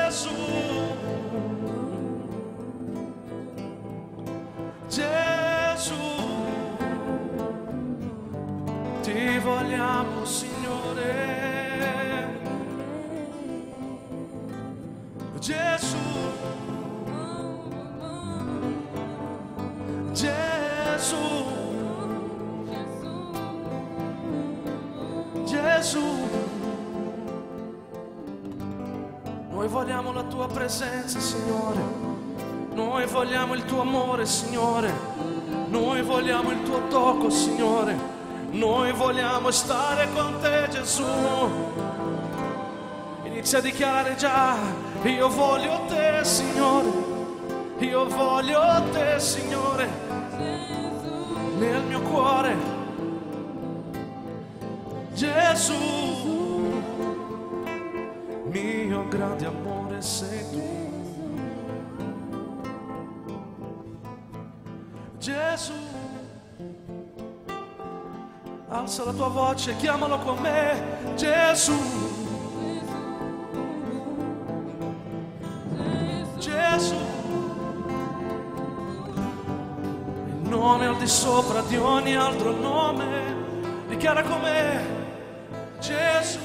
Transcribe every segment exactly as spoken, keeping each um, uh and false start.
Gesù, Gesù, ti vogliamo, Signore. Gesù, Gesù, Gesù, noi vogliamo la tua presenza, Signore, noi vogliamo il tuo amore, Signore, noi vogliamo il tuo tocco, Signore, noi vogliamo stare con te, Gesù. Inizia a dichiarare già: io voglio te, Signore, io voglio te, Signore, nel mio cuore. Gesù, mio grande amore sei tu. Gesù, alza la tua voce, chiamalo con me. Gesù, Gesù, il nome al di sopra di ogni altro nome. Dichiara con me: Gesù.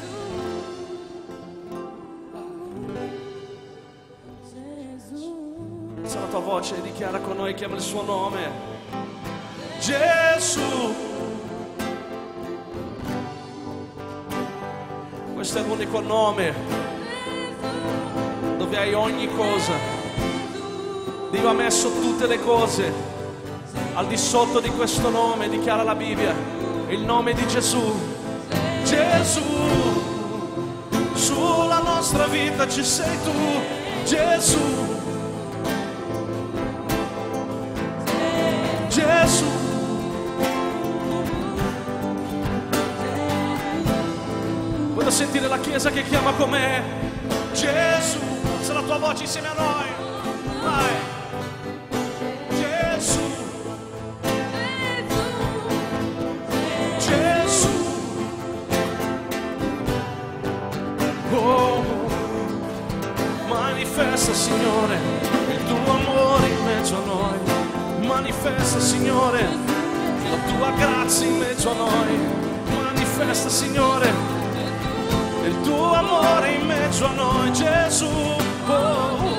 Alza la tua voce e dichiara con noi, chiama il suo nome. Gesù. Questo è l'unico nome dove hai ogni cosa. Dio ha messo tutte le cose al di sotto di questo nome. Dichiara la Bibbia, il nome di Gesù. Gesù, sulla nostra vita ci sei tu. Gesù, Gesù, voglio sentire la Chiesa che chiama con me. Gesù, alza la tua voce insieme a noi. Vai. Gesù, Gesù, oh, manifesta, Signore, il tuo amore in mezzo a noi. Manifesta, Signore, la tua grazia in mezzo a noi. Manifesta, Signore, il tuo amore in mezzo a noi. Gesù, oh, oh.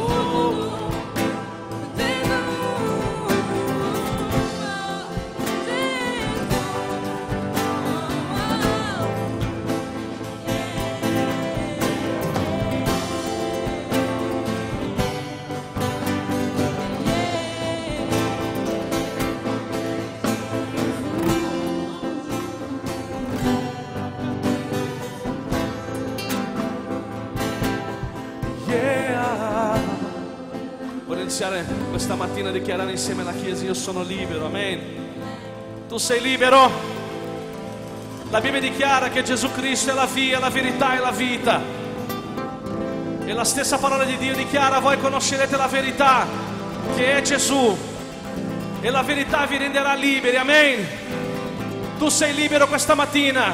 Questa mattina dichiarare insieme alla Chiesa: io sono libero, amen. Tu sei libero? La Bibbia dichiara che Gesù Cristo è la via, la verità e la vita. E la stessa parola di Dio dichiara: voi conoscerete la verità, che è Gesù, e la verità vi renderà liberi, amen. Tu sei libero questa mattina.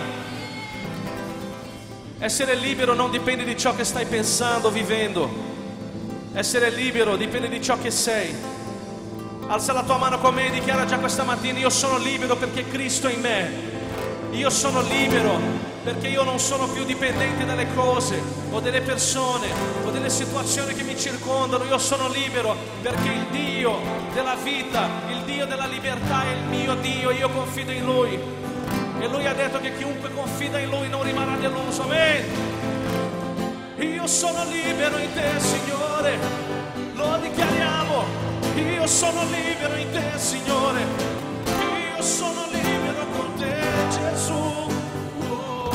Essere libero non dipende di ciò che stai pensando, vivendo. Essere libero dipende di ciò che sei. Alza la tua mano con me e dichiara già questa mattina: io sono libero perché Cristo è in me. Io sono libero perché io non sono più dipendente dalle cose o delle persone o delle situazioni che mi circondano. Io sono libero perché il Dio della vita, il Dio della libertà è il mio Dio. Io confido in Lui e Lui ha detto che chiunque confida in Lui non rimarrà deluso, amen. Io sono libero in te, Signore, lo dichiariamo. Io sono libero in te, Signore, io sono libero con te, Gesù. Oh.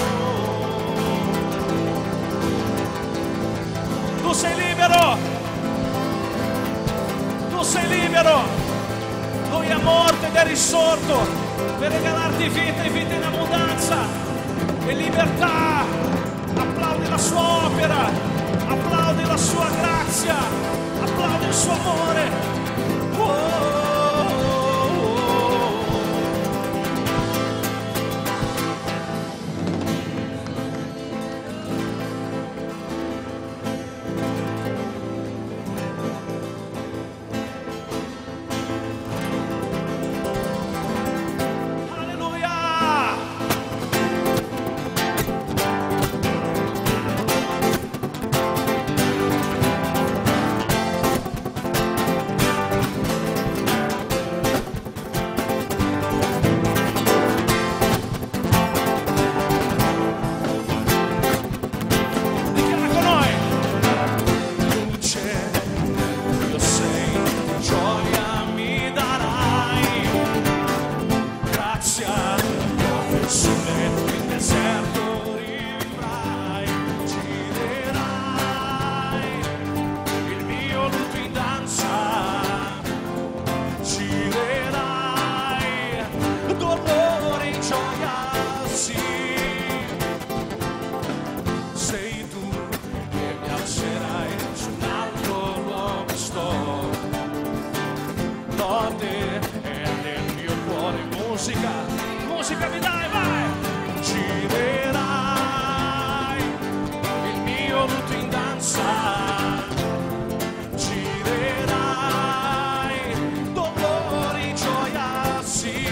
Tu sei libero, tu sei libero. Lui è morto ed è risorto per regalarti vita e vita in abbondanza e libertà. Applaudi la sua opera, applaudi la sua grazia, applaudi il suo amore. Oh, oh, oh. danza, girerai, dolori, gioia, sì.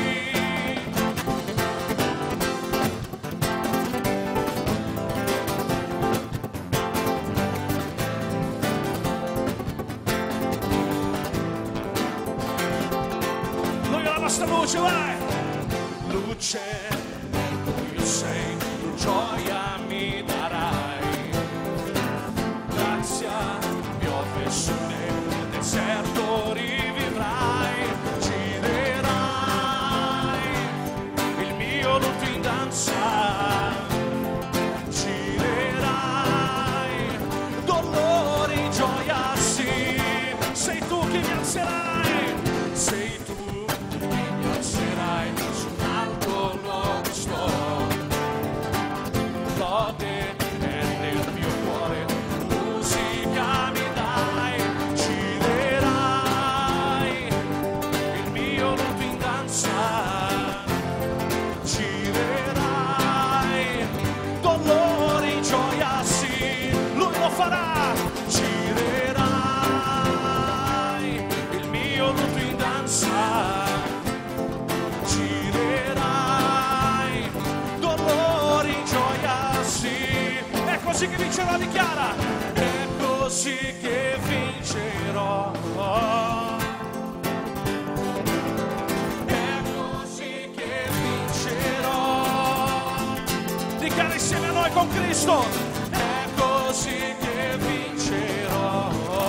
Lui è la nostra luce, vai! Luce, io sei, tu gioia mi darai, grazia, piove su me, nel deserto rivivrai, girerai, il mio lutto in danza, girerai, dolori, gioia, sì, sei tu che mi alzerai, sei tu che mi alzerai, su un alto luogo sto, lode è nel mio cuore, musica mi dai, girerai, il mio lutto in danza, girerai, dolori, gioia, sì, lui lo farà, girerai, il mio lutto in danza, girerai, dolori, gioia, sì, è così che vincerò, dichiara, è così che vincerò, è così che vincerò, dichiara insieme a noi con Cristo, è così che vincerò,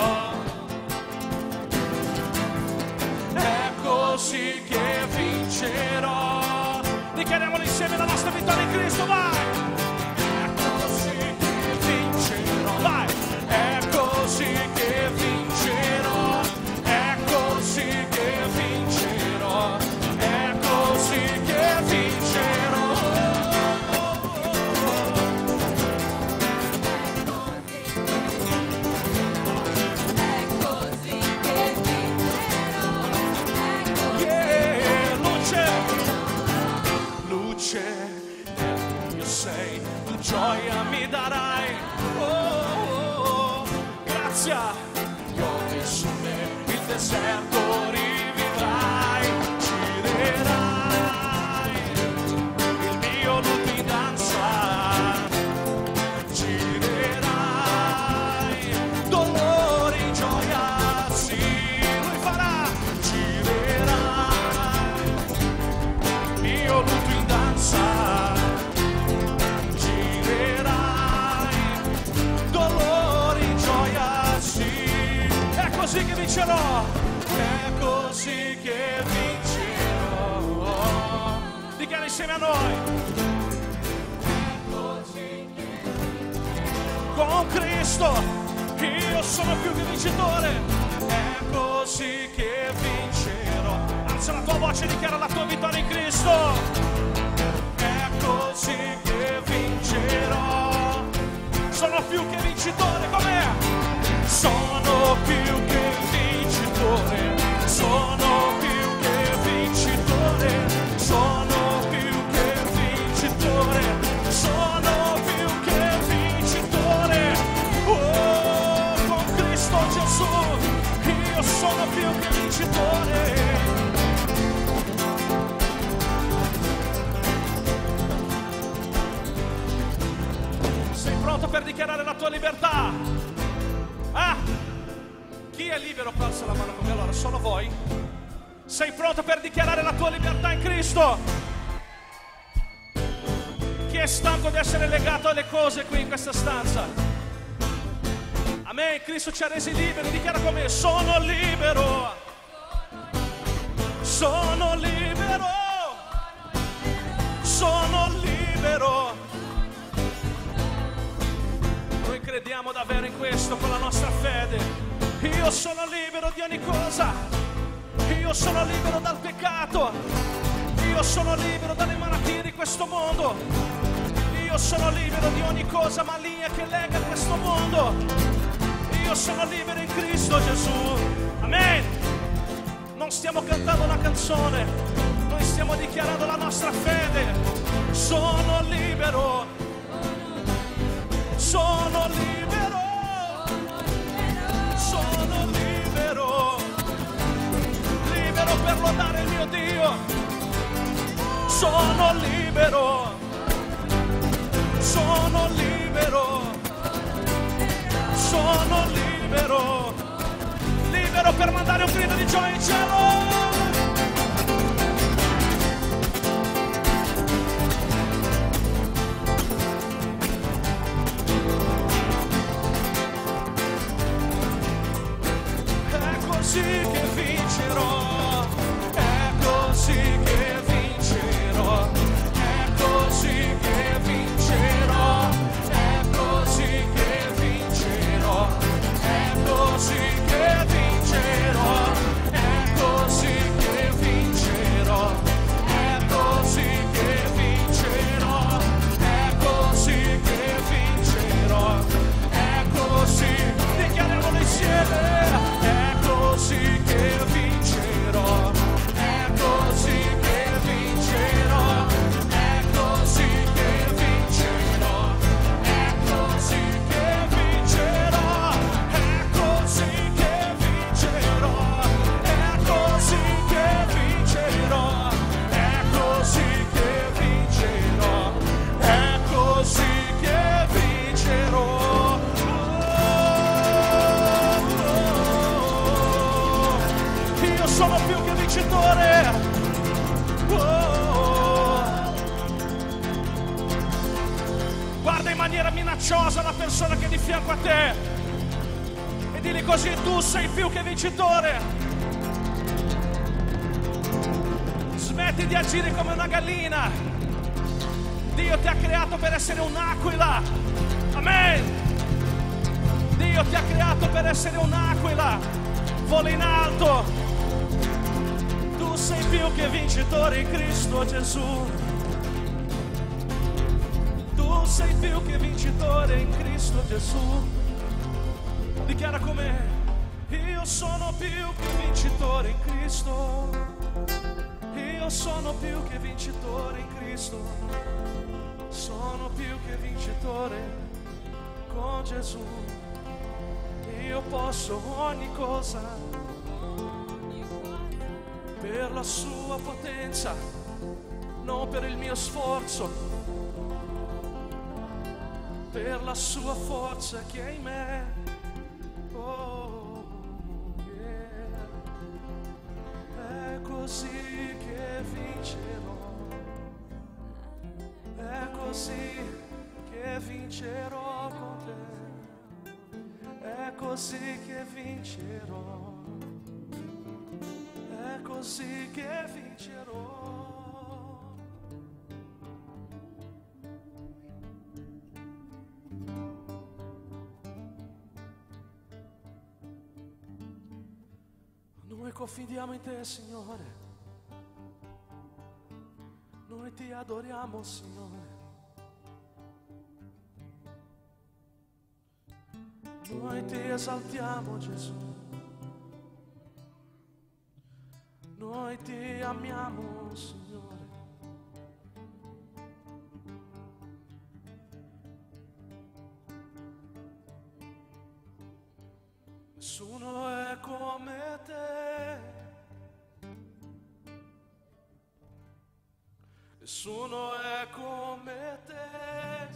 è così che vincerò, dichiariamolo insieme la nostra vittoria in Cristo, vai! È così che vincerò, vai! È così che vincerò, è così che vincerò, è così che vincerò. Yeah, luce, luce, io sei, tu gioia mi darai, oh, oh, oh. Grazia, piove su me, il deserto rivivrai, girerai, il mio lutto in danza, girerai, dolori, gioia, sì, lui farà, girerai, mio lutto in danza, girerai, dolori, gioia, sì, è così che vincerò, è così che vincerò, dichiara insieme a noi, è così che vincerò, con Cristo io sono più che vincitore, è così che vincerò, alza la tua voce e dichiara la tua vittoria in Cristo, è così che vincerò, sono più che vincitore, com'è? Sono più che vincitore, sono più che vincitore, sono più che vincitore, sono più che vincitore, oh, con Cristo Gesù, io sono più che vincitore. Sei pronto per dichiarare la tua libertà? Ah! Chi è libero? Alza la mano con me, allora, solo voi? Sei pronto per dichiarare la tua libertà in Cristo? Chi è stanco di essere legato alle cose qui in questa stanza? Amen, Cristo ci ha resi liberi, dichiara con me, sono libero, sono libero, sono libero. Noi crediamo davvero in questo con la nostra fede. Io sono libero di ogni cosa, io sono libero dal peccato, io sono libero dalle malattie di questo mondo, io sono libero di ogni cosa maligna che lega questo mondo, io sono libero in Cristo Gesù, amen. Non stiamo cantando una canzone, noi stiamo dichiarando la nostra fede, sono libero, sono libero, Dio. Sono libero, sono libero, sono libero, libero per mandare un grido di gioia in cielo. È così che vincerò, è così che vincerò, è così che vincerò, è così che vincerò, è così che vincerò, è così che vincerò, è così che vincerò, è così che vincerò, è così, dichiariamolo insieme. Così che vincerò, è così che vincerò, è così che vincerò, è così che vincerò, è così che vincerò, è così che vincerò, è così che vincerò, è così che vincerò. Sono più che vincitore. Oh. Guarda in maniera minacciosa la persona che è di fianco a te e digli così: tu sei più che vincitore. Smetti di agire come una gallina. Dio ti ha creato per essere un'aquila. Amen. Dio ti ha creato per essere un'aquila. Vola in alto. Sei più che vincitore in Cristo Gesù. Tu sei più che vincitore in Cristo Gesù. Dichiara con me: io sono più che vincitore in Cristo. Io sono più che vincitore in Cristo. Sono più che vincitore con Gesù. Io posso ogni cosa per la sua potenza, non per il mio sforzo, per la sua forza che è in me. Oh, yeah. È così che vincerò, è così che vincerò con te, è così che vincerò. È così che vincerò. Noi confidiamo in te, Signore. Noi ti adoriamo, Signore. Noi ti esaltiamo, Gesù. Noi ti amiamo, Signore. Nessuno è come te. Nessuno è come te,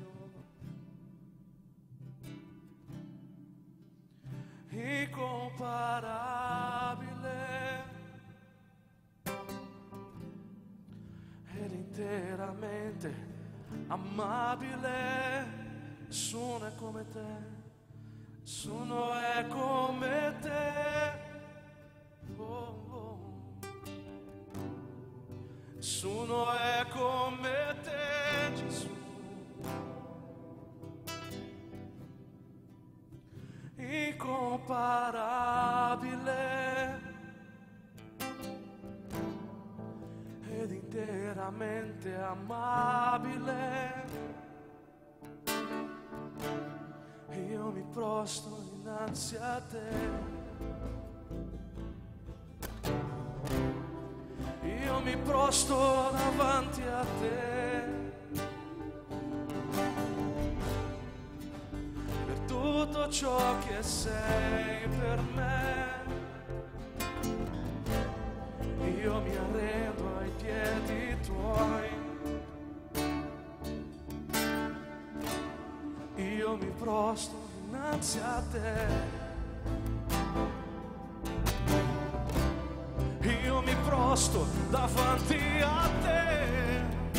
Signore. Incomparabile. Ed interamente amabile. Nessuno è come te, nessuno è come te. Oh, oh. Nessuno è come te, Gesù. Incomparabile. Ed interamente amabile. Io mi prostro innanzi a te. Io mi prostro davanti a te. Per tutto ciò che sei per me. Io mi prostro dinanzi a te. Io mi prostro davanti a te,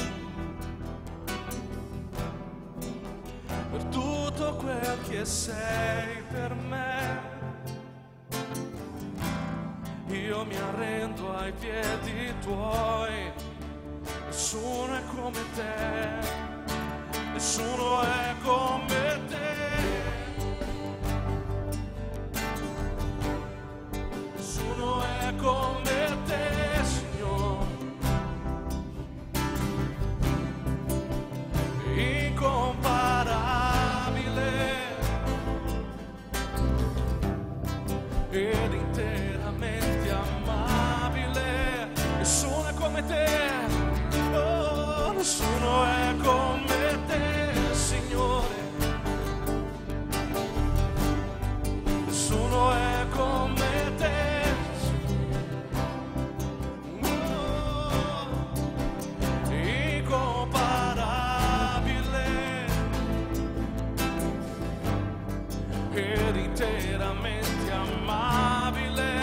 per tutto quel che sei per me. Io mi arrendo ai piedi tuoi. Nessuno è come te, nessuno è come te. Nessuno è come te, Signore. Incomparabile ed interamente amabile. Nessuno è come te. Oh, nessuno è come te, Signore. Nessuno è come te. Oh, incomparabile ed interamente amabile.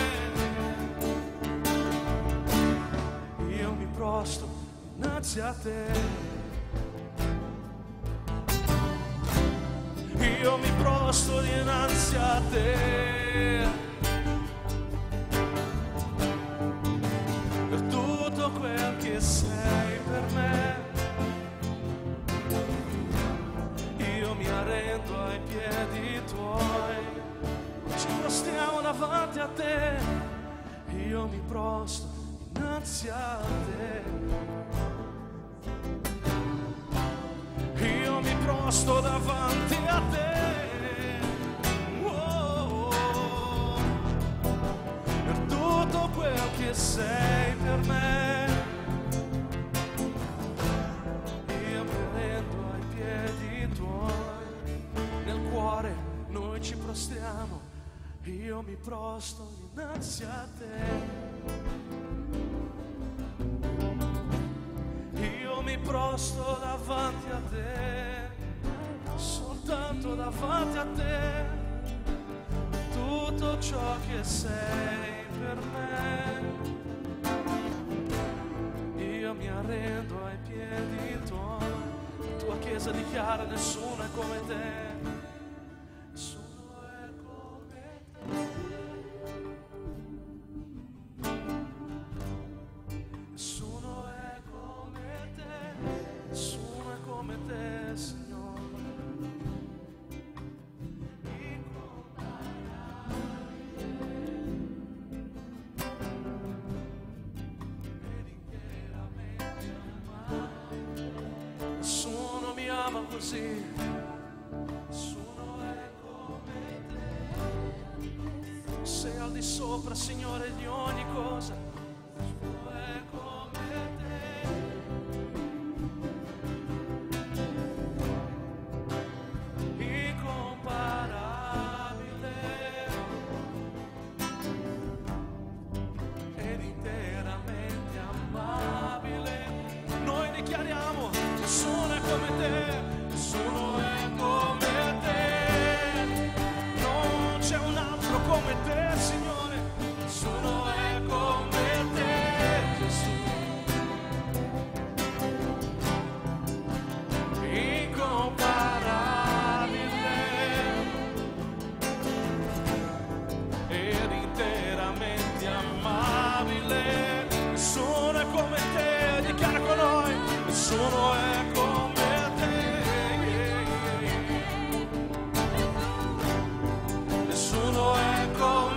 Io mi prostro dinanzi a te. Io mi prostro dinanzi a te, per tutto quel che sei per me. Io mi arrendo ai piedi tuoi. Ci prostriamo davanti a te. Io mi prostro dinanzi a te. Io mi prostro davanti a te. Oh, oh, per tutto quel che sei per me. Io mi rendo ai piedi tuoi. Nel cuore noi ci prostriamo. Io mi prostro dinanzi a te. Io mi prostro davanti a te, soltanto davanti a te, tutto ciò che sei per me. Io mi arrendo ai piedi tuoi. La tua chiesa dichiara: nessuno è come te. Nessuno è come te. Nessuno è come te. Nessuno è come te, Signore. Ed interamente amato. Nessuno mi ama così. Nessuno è come te. Sei al di sopra, Signore, di ogni cosa. Nessuno è come te. Incomparabile ed interamente amabile. Noi dichiariamo: nessuno è come te, nessuno è come te. Non c'è un altro come te, Signore. Nessuno è come te, Gesù. Incomparabile ed interamente amabile. Nessuno è come te. Dichiara con noi: nessuno è come te. Nessuno è come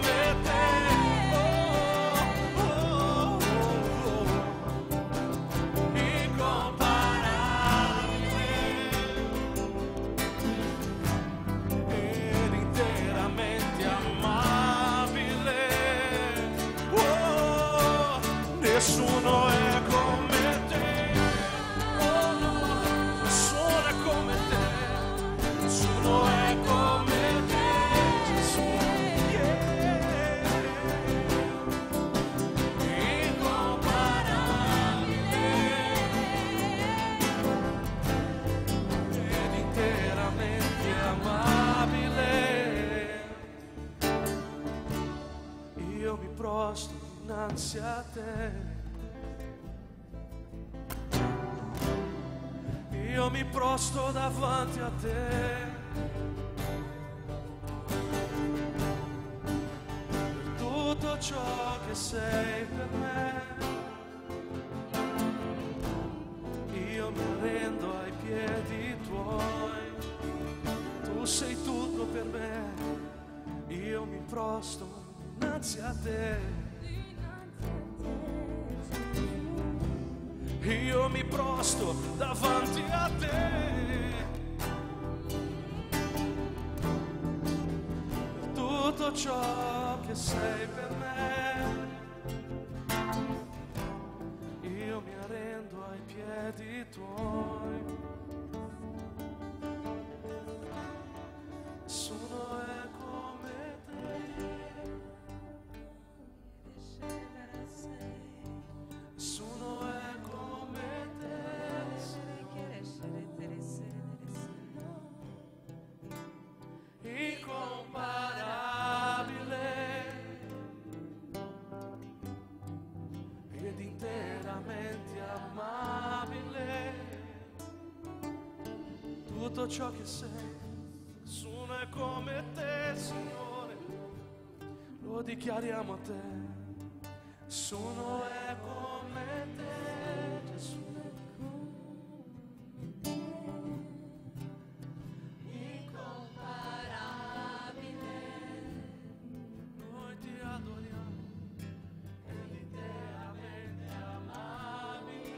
dinanzi a te. Io mi prostro davanti a te. Per tutto ciò che sei per me. Io mi arrendo ai piedi tuoi. Tu sei tutto per me. Io mi prostro dinanzi a te. Io mi prostro davanti a te. Per tutto ciò che sei per me. Io mi arrendo ai piedi tuoi. Nessuno è come te. Nessuno è come te. Incomparabile ed interamente amabile. Tutto ciò che sei, nessuno è come te, Signore. Lo dichiariamo a te. Nessuno è come te, Gesù. Incomparabile, noi ti adoriamo ed interamente amabile.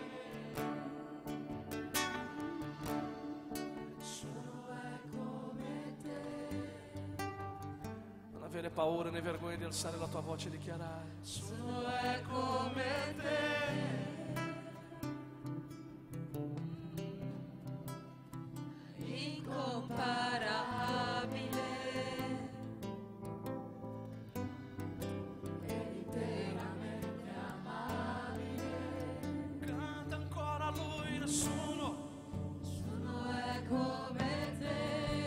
Nessuno è come te. Non avere paura né vergogna di alzare la tua voce e dichiarare: nessuno è come te. Incomparabile ed interamente amabile. Canta ancora a Lui. Nessuno, Nessuno è come te.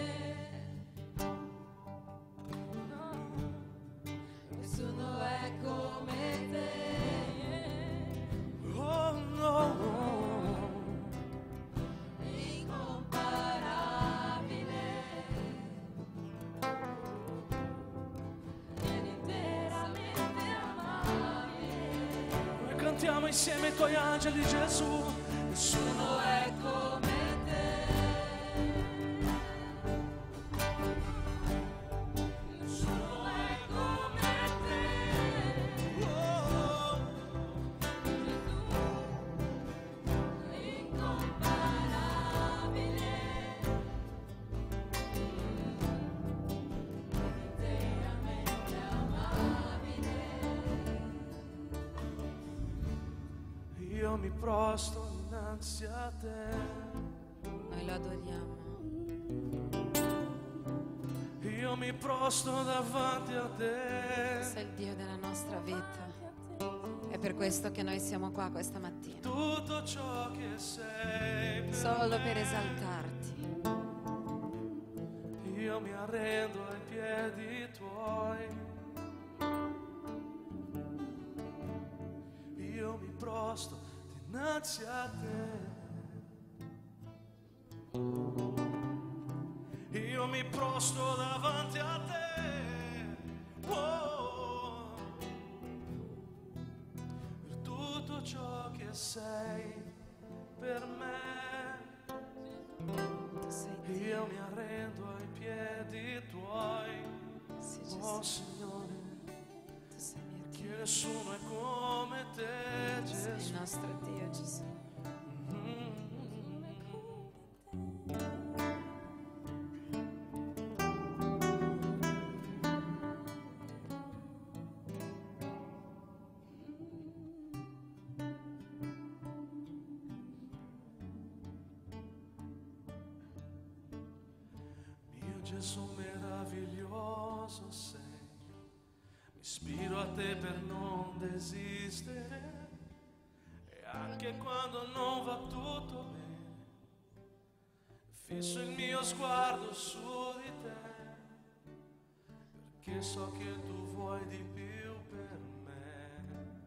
Nessuno è come te. oh no. Incomparabile ed interamente amabile. Noi cantiamo insieme ai tuoi angeli, Gesù. Nessuno Nessuno è come te. Nessuno è come te. oh, Incomparabile interamente amabile. io mi prostro dinanzi a te. Noi lo adoriamo. Io mi prostro davanti a te. Sei il Dio della nostra vita. È per questo che noi siamo qua questa mattina. Tutto ciò che sei per Solo me. per esaltarti. Io mi arrendo ai piedi tuoi. Io mi prostro dinanzi a te. Io mi prostro davanti a te. Oh, per tutto ciò che sei per me. Tu sei Dio. Io mi arrendo ai piedi tuoi. Sì, Oh Gesù. Signore, Tu sei mio che Dio. nessuno è come te, Sei il Gesù. nostro Dio, Gesù. Mio Gesù meraviglioso sei, mi ispiro a te per non desistere, e anche quando non va tutto bene, fisso il mio sguardo su di te, perché so che tu vuoi di più per me.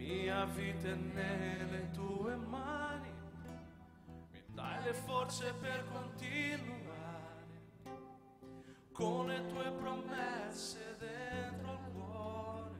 mia vita è nelle tue mani, mi dai le forze per continuare, con le tue promesse dentro il cuore.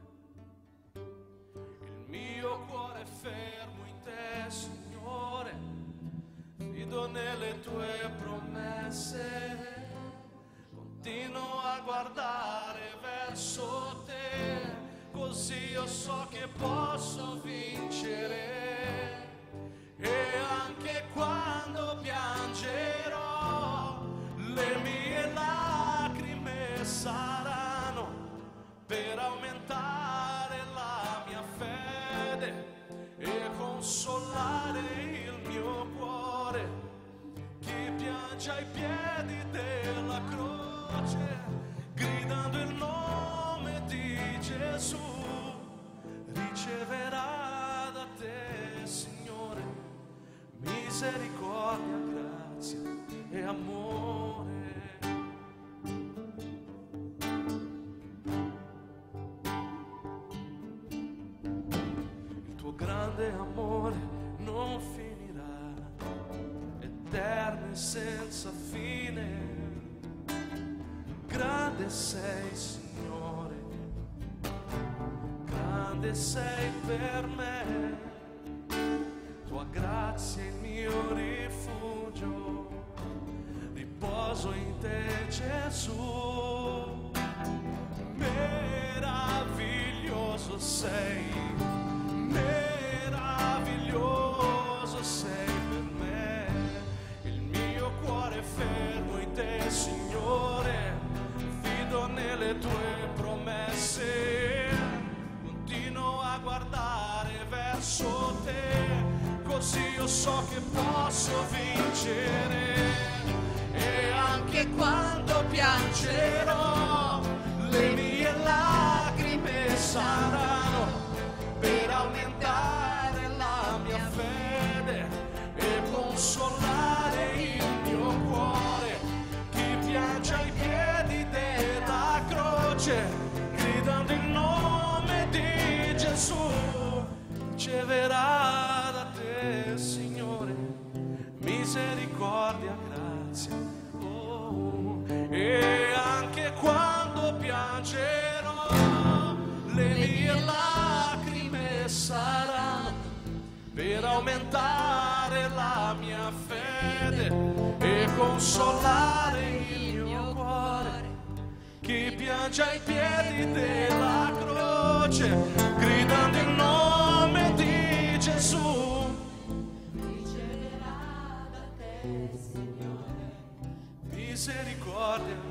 Il mio cuore è fermo in te, Signore, fido nelle tue promesse, continuo a guardare verso te, così io so che posso vincere. E anche quando piangerò, le mie lacrime saranno per aumentare la mia fede e consolare il mio cuore. Chi piange ai piedi della croce, gridando il nome di Gesù, riceverà da te, Signore, misericordia, grazia e amore. Il tuo grande amore non finirà, eterno e senza fine. Grande sei, Signore, grande sei per me. Tua grazia è il mio rifugio, riposo in te, Gesù. Meraviglioso sei, meraviglioso sei per me. Il mio cuore è fermo in te, Signore, fido nelle tue promesse, continuo a guardare verso te, così io so che posso vincere. E anche quando piangerò, le mie lacrime saranno per aumentare la mia fede e consolare il mio cuore. Chi piange ai piedi della croce, gridando il nome di Gesù, riceverà da te, Signore, misericordia, grazia. Oh, e anche quando piangerò, le mie lacrime saranno per aumentare la mia fede e consolare il mio cuore. Chi piange ai piedi della croce, gridando il nome di Gesù, riceverà da te, Signore, misericordia.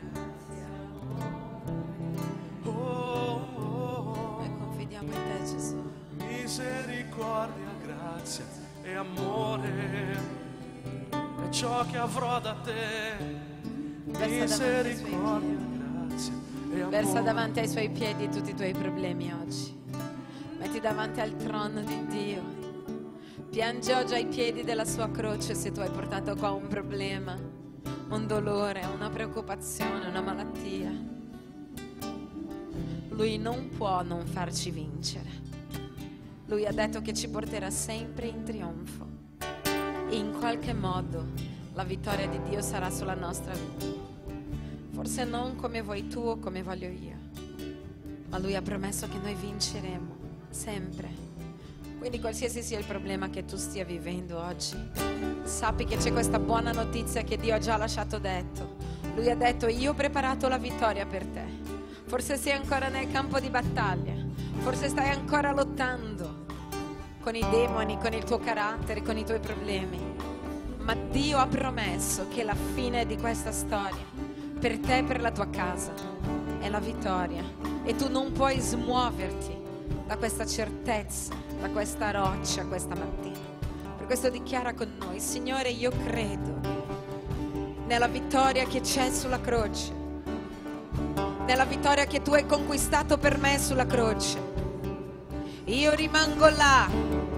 Oh, oh, oh. Noi confidiamo in te, Gesù. Misericordia, grazia e amore è ciò che avrò da te. Misericordia, grazia e amore. Versa davanti ai suoi piedi tutti i tuoi problemi oggi. Metti davanti al trono di Dio. Piangi oggi ai piedi della sua croce se tu hai portato qua un problema, un dolore, una preoccupazione, una malattia. Lui non può non farci vincere. Lui ha detto che ci porterà sempre in trionfo. E in qualche modo la vittoria di Dio sarà sulla nostra vita. Forse non come vuoi tu o come voglio io, ma Lui ha promesso che noi vinceremo sempre. Quindi qualsiasi sia il problema che tu stia vivendo oggi, sappi che c'è questa buona notizia che Dio ha già lasciato detto. Lui ha detto: io ho preparato la vittoria per te. Forse sei ancora nel campo di battaglia, forse stai ancora lottando con i demoni, con il tuo carattere, con i tuoi problemi, ma Dio ha promesso che la fine di questa storia per te e per la tua casa è la vittoria, e tu non puoi smuoverti da questa certezza, da questa roccia questa mattina. Per questo dichiara con noi: Signore, io credo nella vittoria che c'è sulla croce, nella vittoria che tu hai conquistato per me sulla croce. Io rimango là,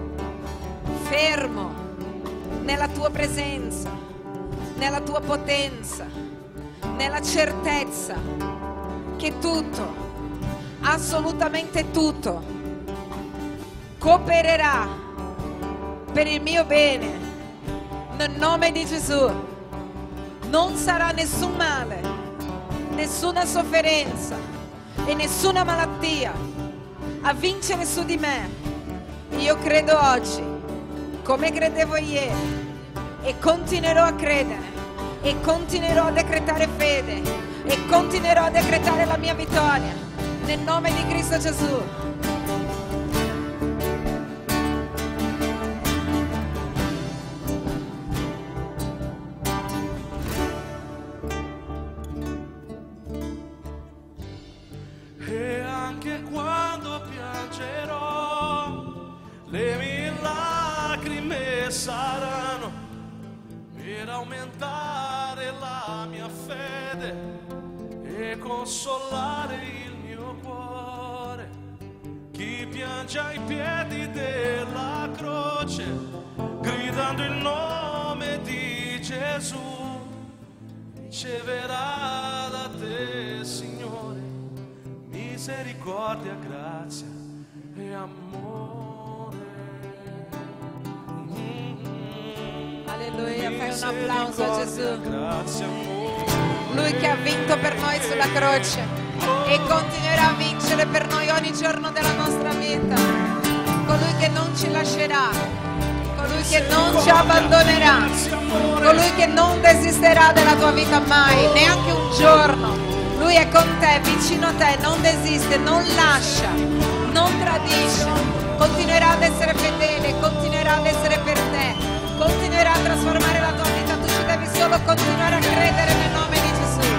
fermo nella tua presenza, nella tua potenza, nella certezza che tutto, assolutamente tutto, coopererà per il mio bene. Nel nome di Gesù non sarà nessun male, nessuna sofferenza e nessuna malattia a vincere su di me. Io credo oggi come credevo ieri e continuerò a credere e continuerò a decretare fede e continuerò a decretare la mia vittoria nel nome di Cristo Gesù. E anche quando piangerò, le mie lacrime saranno per aumentare la mia fede e consolare il mio cuore. Chi piange ai piedi della croce, gridando il nome di Gesù, riceverà da te, Signore, misericordia, grazia e amore. Mm-hmm. Alleluia, fai un applauso a Gesù. Grazie, amore. Lui che ha vinto per noi sulla croce e continuerà a vincere per noi ogni giorno della nostra vita. Colui che non ci lascerà, colui che non ci abbandonerà, colui che non desisterà della tua vita mai, neanche un giorno. Lui è con te, vicino a te, non desiste, non lascia, non tradisce, continuerà ad essere fedele, continuerà ad essere per te, continuerà a trasformare la tua vita. Tu ci devi solo continuare a credere nel nome di Gesù.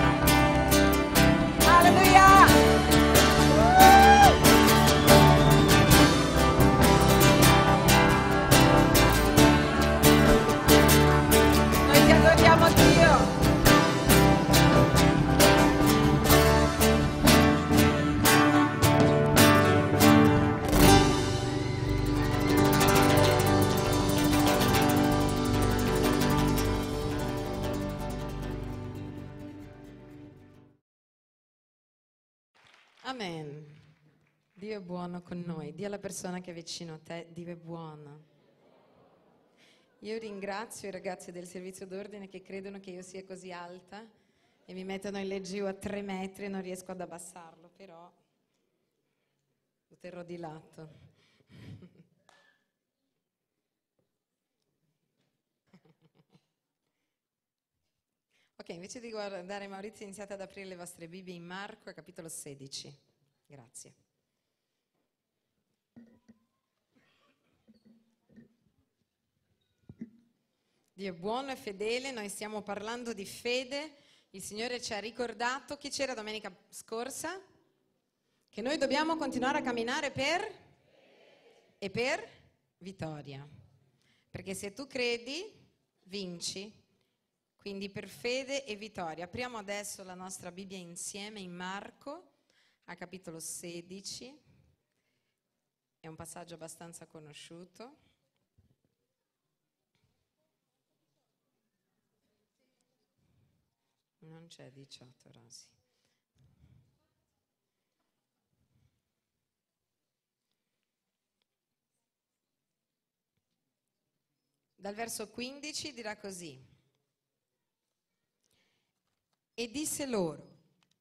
Alleluia! Noi ti adoriamo, Dio. Amen. Dio è buono con noi. Dì alla persona che è vicino a te, Dio è buono. Io ringrazio i ragazzi del servizio d'ordine che credono che io sia così alta e mi mettono il leggio a tre metri e non riesco ad abbassarlo, però lo terrò di lato. Ok, invece di guardare Maurizio, iniziate ad aprire le vostre Bibbie in Marco, capitolo sedici. Grazie. Dio è buono e fedele, noi stiamo parlando di fede. Il Signore ci ha ricordato, chi c'era domenica scorsa? Che noi dobbiamo continuare a camminare per e per vittoria. Perché se tu credi, vinci. Quindi per fede e vittoria. Apriamo adesso la nostra Bibbia insieme in Marco, a capitolo sedici. È un passaggio abbastanza conosciuto. Non c'è diciotto, Rosi. Dal verso quindici dirà così. E disse loro,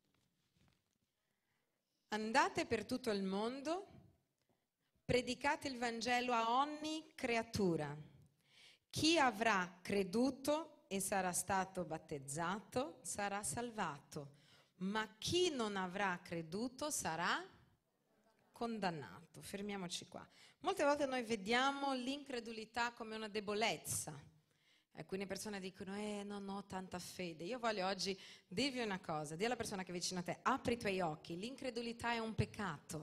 andate per tutto il mondo, predicate il Vangelo a ogni creatura. Chi avrà creduto e sarà stato battezzato sarà salvato, ma chi non avrà creduto sarà condannato. Fermiamoci qua. Molte volte noi vediamo l'incredulità come una debolezza. Alcune persone dicono, eh, non ho tanta fede. Io voglio oggi dirvi una cosa, di alla persona che è vicino a te, apri i tuoi occhi, l'incredulità è un peccato.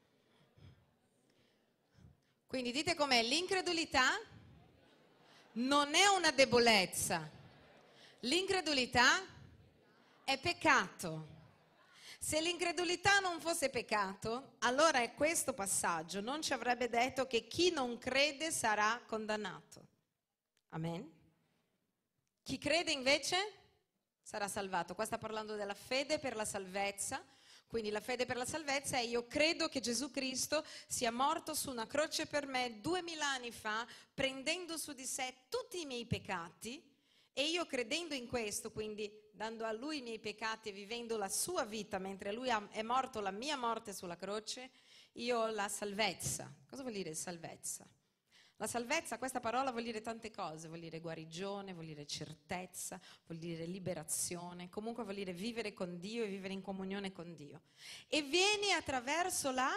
Quindi dite com'è, l'incredulità non è una debolezza, l'incredulità è peccato. Se l'incredulità non fosse peccato, allora è questo passaggio non ci avrebbe detto che chi non crede sarà condannato. Amen? Chi crede invece sarà salvato. Qua sta parlando della fede per la salvezza. Quindi la fede per la salvezza è: io credo che Gesù Cristo sia morto su una croce per me duemila anni fa, prendendo su di sé tutti i miei peccati, e io credendo in questo, quindi dando a Lui i miei peccati e vivendo la sua vita mentre Lui è morto la mia morte sulla croce, io ho la salvezza. Cosa vuol dire salvezza? La salvezza, questa parola vuol dire tante cose, vuol dire guarigione, vuol dire certezza, vuol dire liberazione, comunque vuol dire vivere con Dio e vivere in comunione con Dio. E viene attraverso la...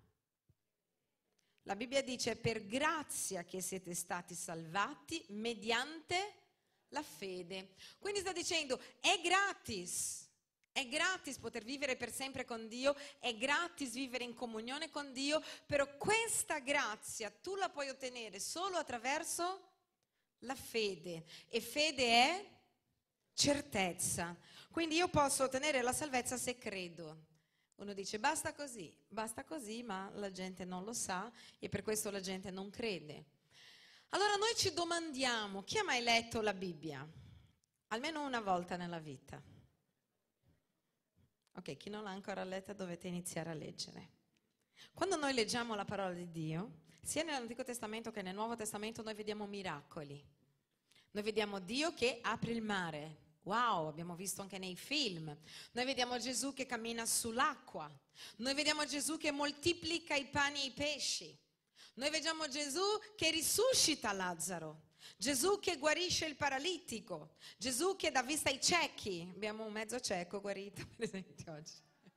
La Bibbia dice: per grazia che siete stati salvati mediante la fede. Quindi sta dicendo: è gratis. È gratis poter vivere per sempre con Dio, è gratis vivere in comunione con Dio, però questa grazia tu la puoi ottenere solo attraverso la fede, e fede è certezza. Quindi io posso ottenere la salvezza se credo. Uno dice: basta così, basta così, ma la gente non lo sa e per questo la gente non crede. Allora noi ci domandiamo: chi ha mai letto la Bibbia? Almeno una volta nella vita. Ok, chi non l'ha ancora letta dovete iniziare a leggere. Quando noi leggiamo la parola di Dio, sia nell'Antico Testamento che nel Nuovo Testamento, noi vediamo miracoli. Noi vediamo Dio che apre il mare. Wow, abbiamo visto anche nei film. Noi vediamo Gesù che cammina sull'acqua. Noi vediamo Gesù che moltiplica i pani e i pesci. Noi vediamo Gesù che risuscita Lazzaro. Gesù che guarisce il paralitico, Gesù che dà vista ai ciechi. Abbiamo un mezzo cieco guarito per esempio oggi.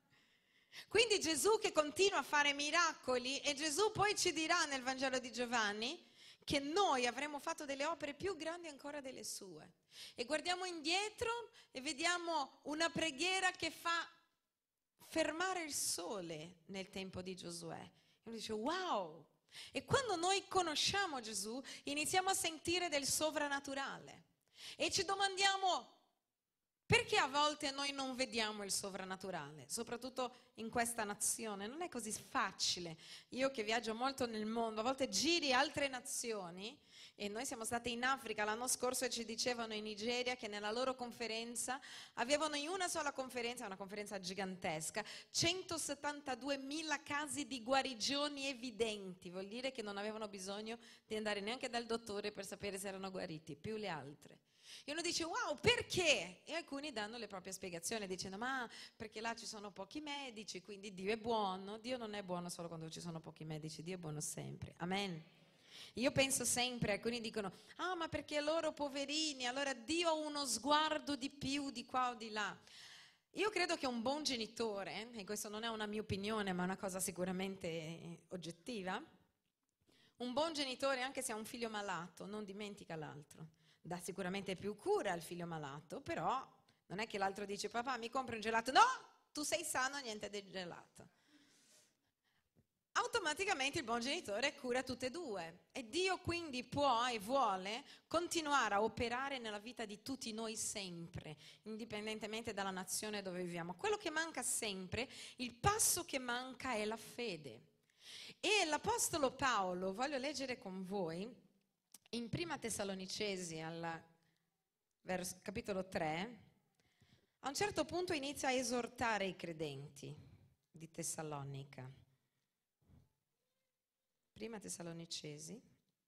Quindi Gesù che continua a fare miracoli, e Gesù poi ci dirà nel Vangelo di Giovanni che noi avremo fatto delle opere più grandi ancora delle sue. E guardiamo indietro e vediamo una preghiera che fa fermare il sole nel tempo di Giosuè. E uno dice: wow! E quando noi conosciamo Gesù, iniziamo a sentire del sovrannaturale e ci domandiamo: perché a volte noi non vediamo il sovrannaturale, soprattutto in questa nazione? Non è così facile. Io che viaggio molto nel mondo, a volte giri altre nazioni, e noi siamo stati in Africa l'anno scorso e ci dicevano in Nigeria che nella loro conferenza avevano in una sola conferenza, una conferenza gigantesca, centosettantaduemila casi di guarigioni evidenti. Vuol dire che non avevano bisogno di andare neanche dal dottore per sapere se erano guariti, più le altre. E uno dice: wow, perché? E alcuni danno le proprie spiegazioni dicendo: ma perché là ci sono pochi medici, quindi Dio è buono. Dio non è buono solo quando ci sono pochi medici, Dio è buono sempre. Amen. Io penso sempre, alcuni dicono: ah, ma perché loro poverini, allora Dio ha uno sguardo di più di qua o di là. Io credo che un buon genitore, e questo non è una mia opinione ma una cosa sicuramente oggettiva, un buon genitore, anche se ha un figlio malato, non dimentica l'altro. Dà sicuramente più cura al figlio malato, però non è che l'altro dice: papà, mi compri un gelato? No, tu sei sano, niente del gelato. Automaticamente il buon genitore cura tutte e due, e Dio quindi può e vuole continuare a operare nella vita di tutti noi sempre, indipendentemente dalla nazione dove viviamo. Quello che manca sempre, il passo che manca è la fede. E l'Apostolo Paolo, voglio leggere con voi in Prima Tessalonicesi, al vers- capitolo tre, a un certo punto inizia a esortare i credenti di Tessalonica. Prima Tessalonicesi,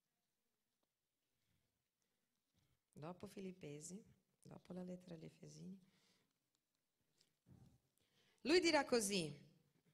dopo Filippesi, dopo la lettera agli Efesini. Lui dirà così: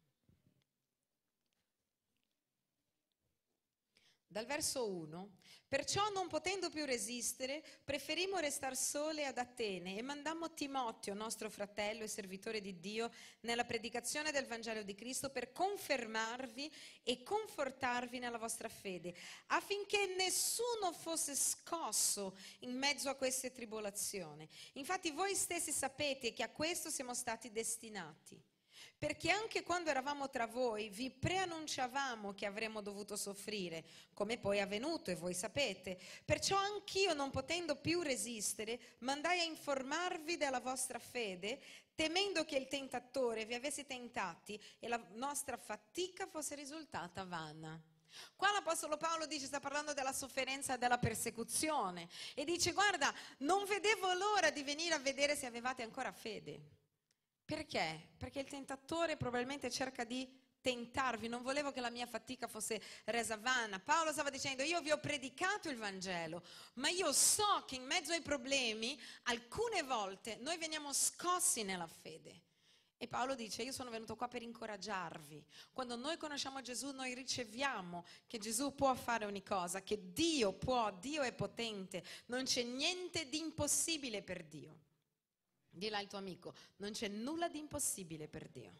dal verso uno: perciò non potendo più resistere, preferimmo restar sole ad Atene e mandammo Timoteo, nostro fratello e servitore di Dio, nella predicazione del Vangelo di Cristo, per confermarvi e confortarvi nella vostra fede, affinché nessuno fosse scosso in mezzo a queste tribolazioni. Infatti voi stessi sapete che a questo siamo stati destinati. Perché anche quando eravamo tra voi vi preannunciavamo che avremmo dovuto soffrire, come poi è avvenuto e voi sapete. Perciò anch'io, non potendo più resistere, mandai a informarvi della vostra fede, temendo che il tentatore vi avesse tentati e la nostra fatica fosse risultata vana. Qua l'Apostolo Paolo dice, sta parlando della sofferenza e della persecuzione, e dice: guarda, non vedevo l'ora di venire a vedere se avevate ancora fede. Perché? Perché il tentatore probabilmente cerca di tentarvi. Non volevo che la mia fatica fosse resa vana. Paolo stava dicendo: io vi ho predicato il Vangelo, ma io so che in mezzo ai problemi alcune volte noi veniamo scossi nella fede. E Paolo dice: io sono venuto qua per incoraggiarvi. Quando noi conosciamo Gesù, noi riceviamo che Gesù può fare ogni cosa, che Dio può, Dio è potente, non c'è niente di impossibile per Dio. Dillo al tuo amico: non c'è nulla di impossibile per Dio.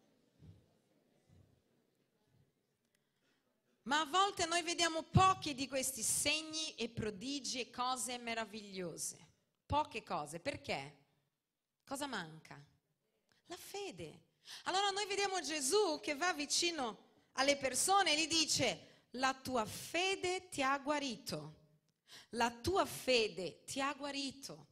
Ma a volte noi vediamo pochi di questi segni e prodigi e cose meravigliose. Poche cose. Perché? Cosa manca? La fede. Allora noi vediamo Gesù che va vicino alle persone e gli dice: la tua fede ti ha guarito. La tua fede ti ha guarito.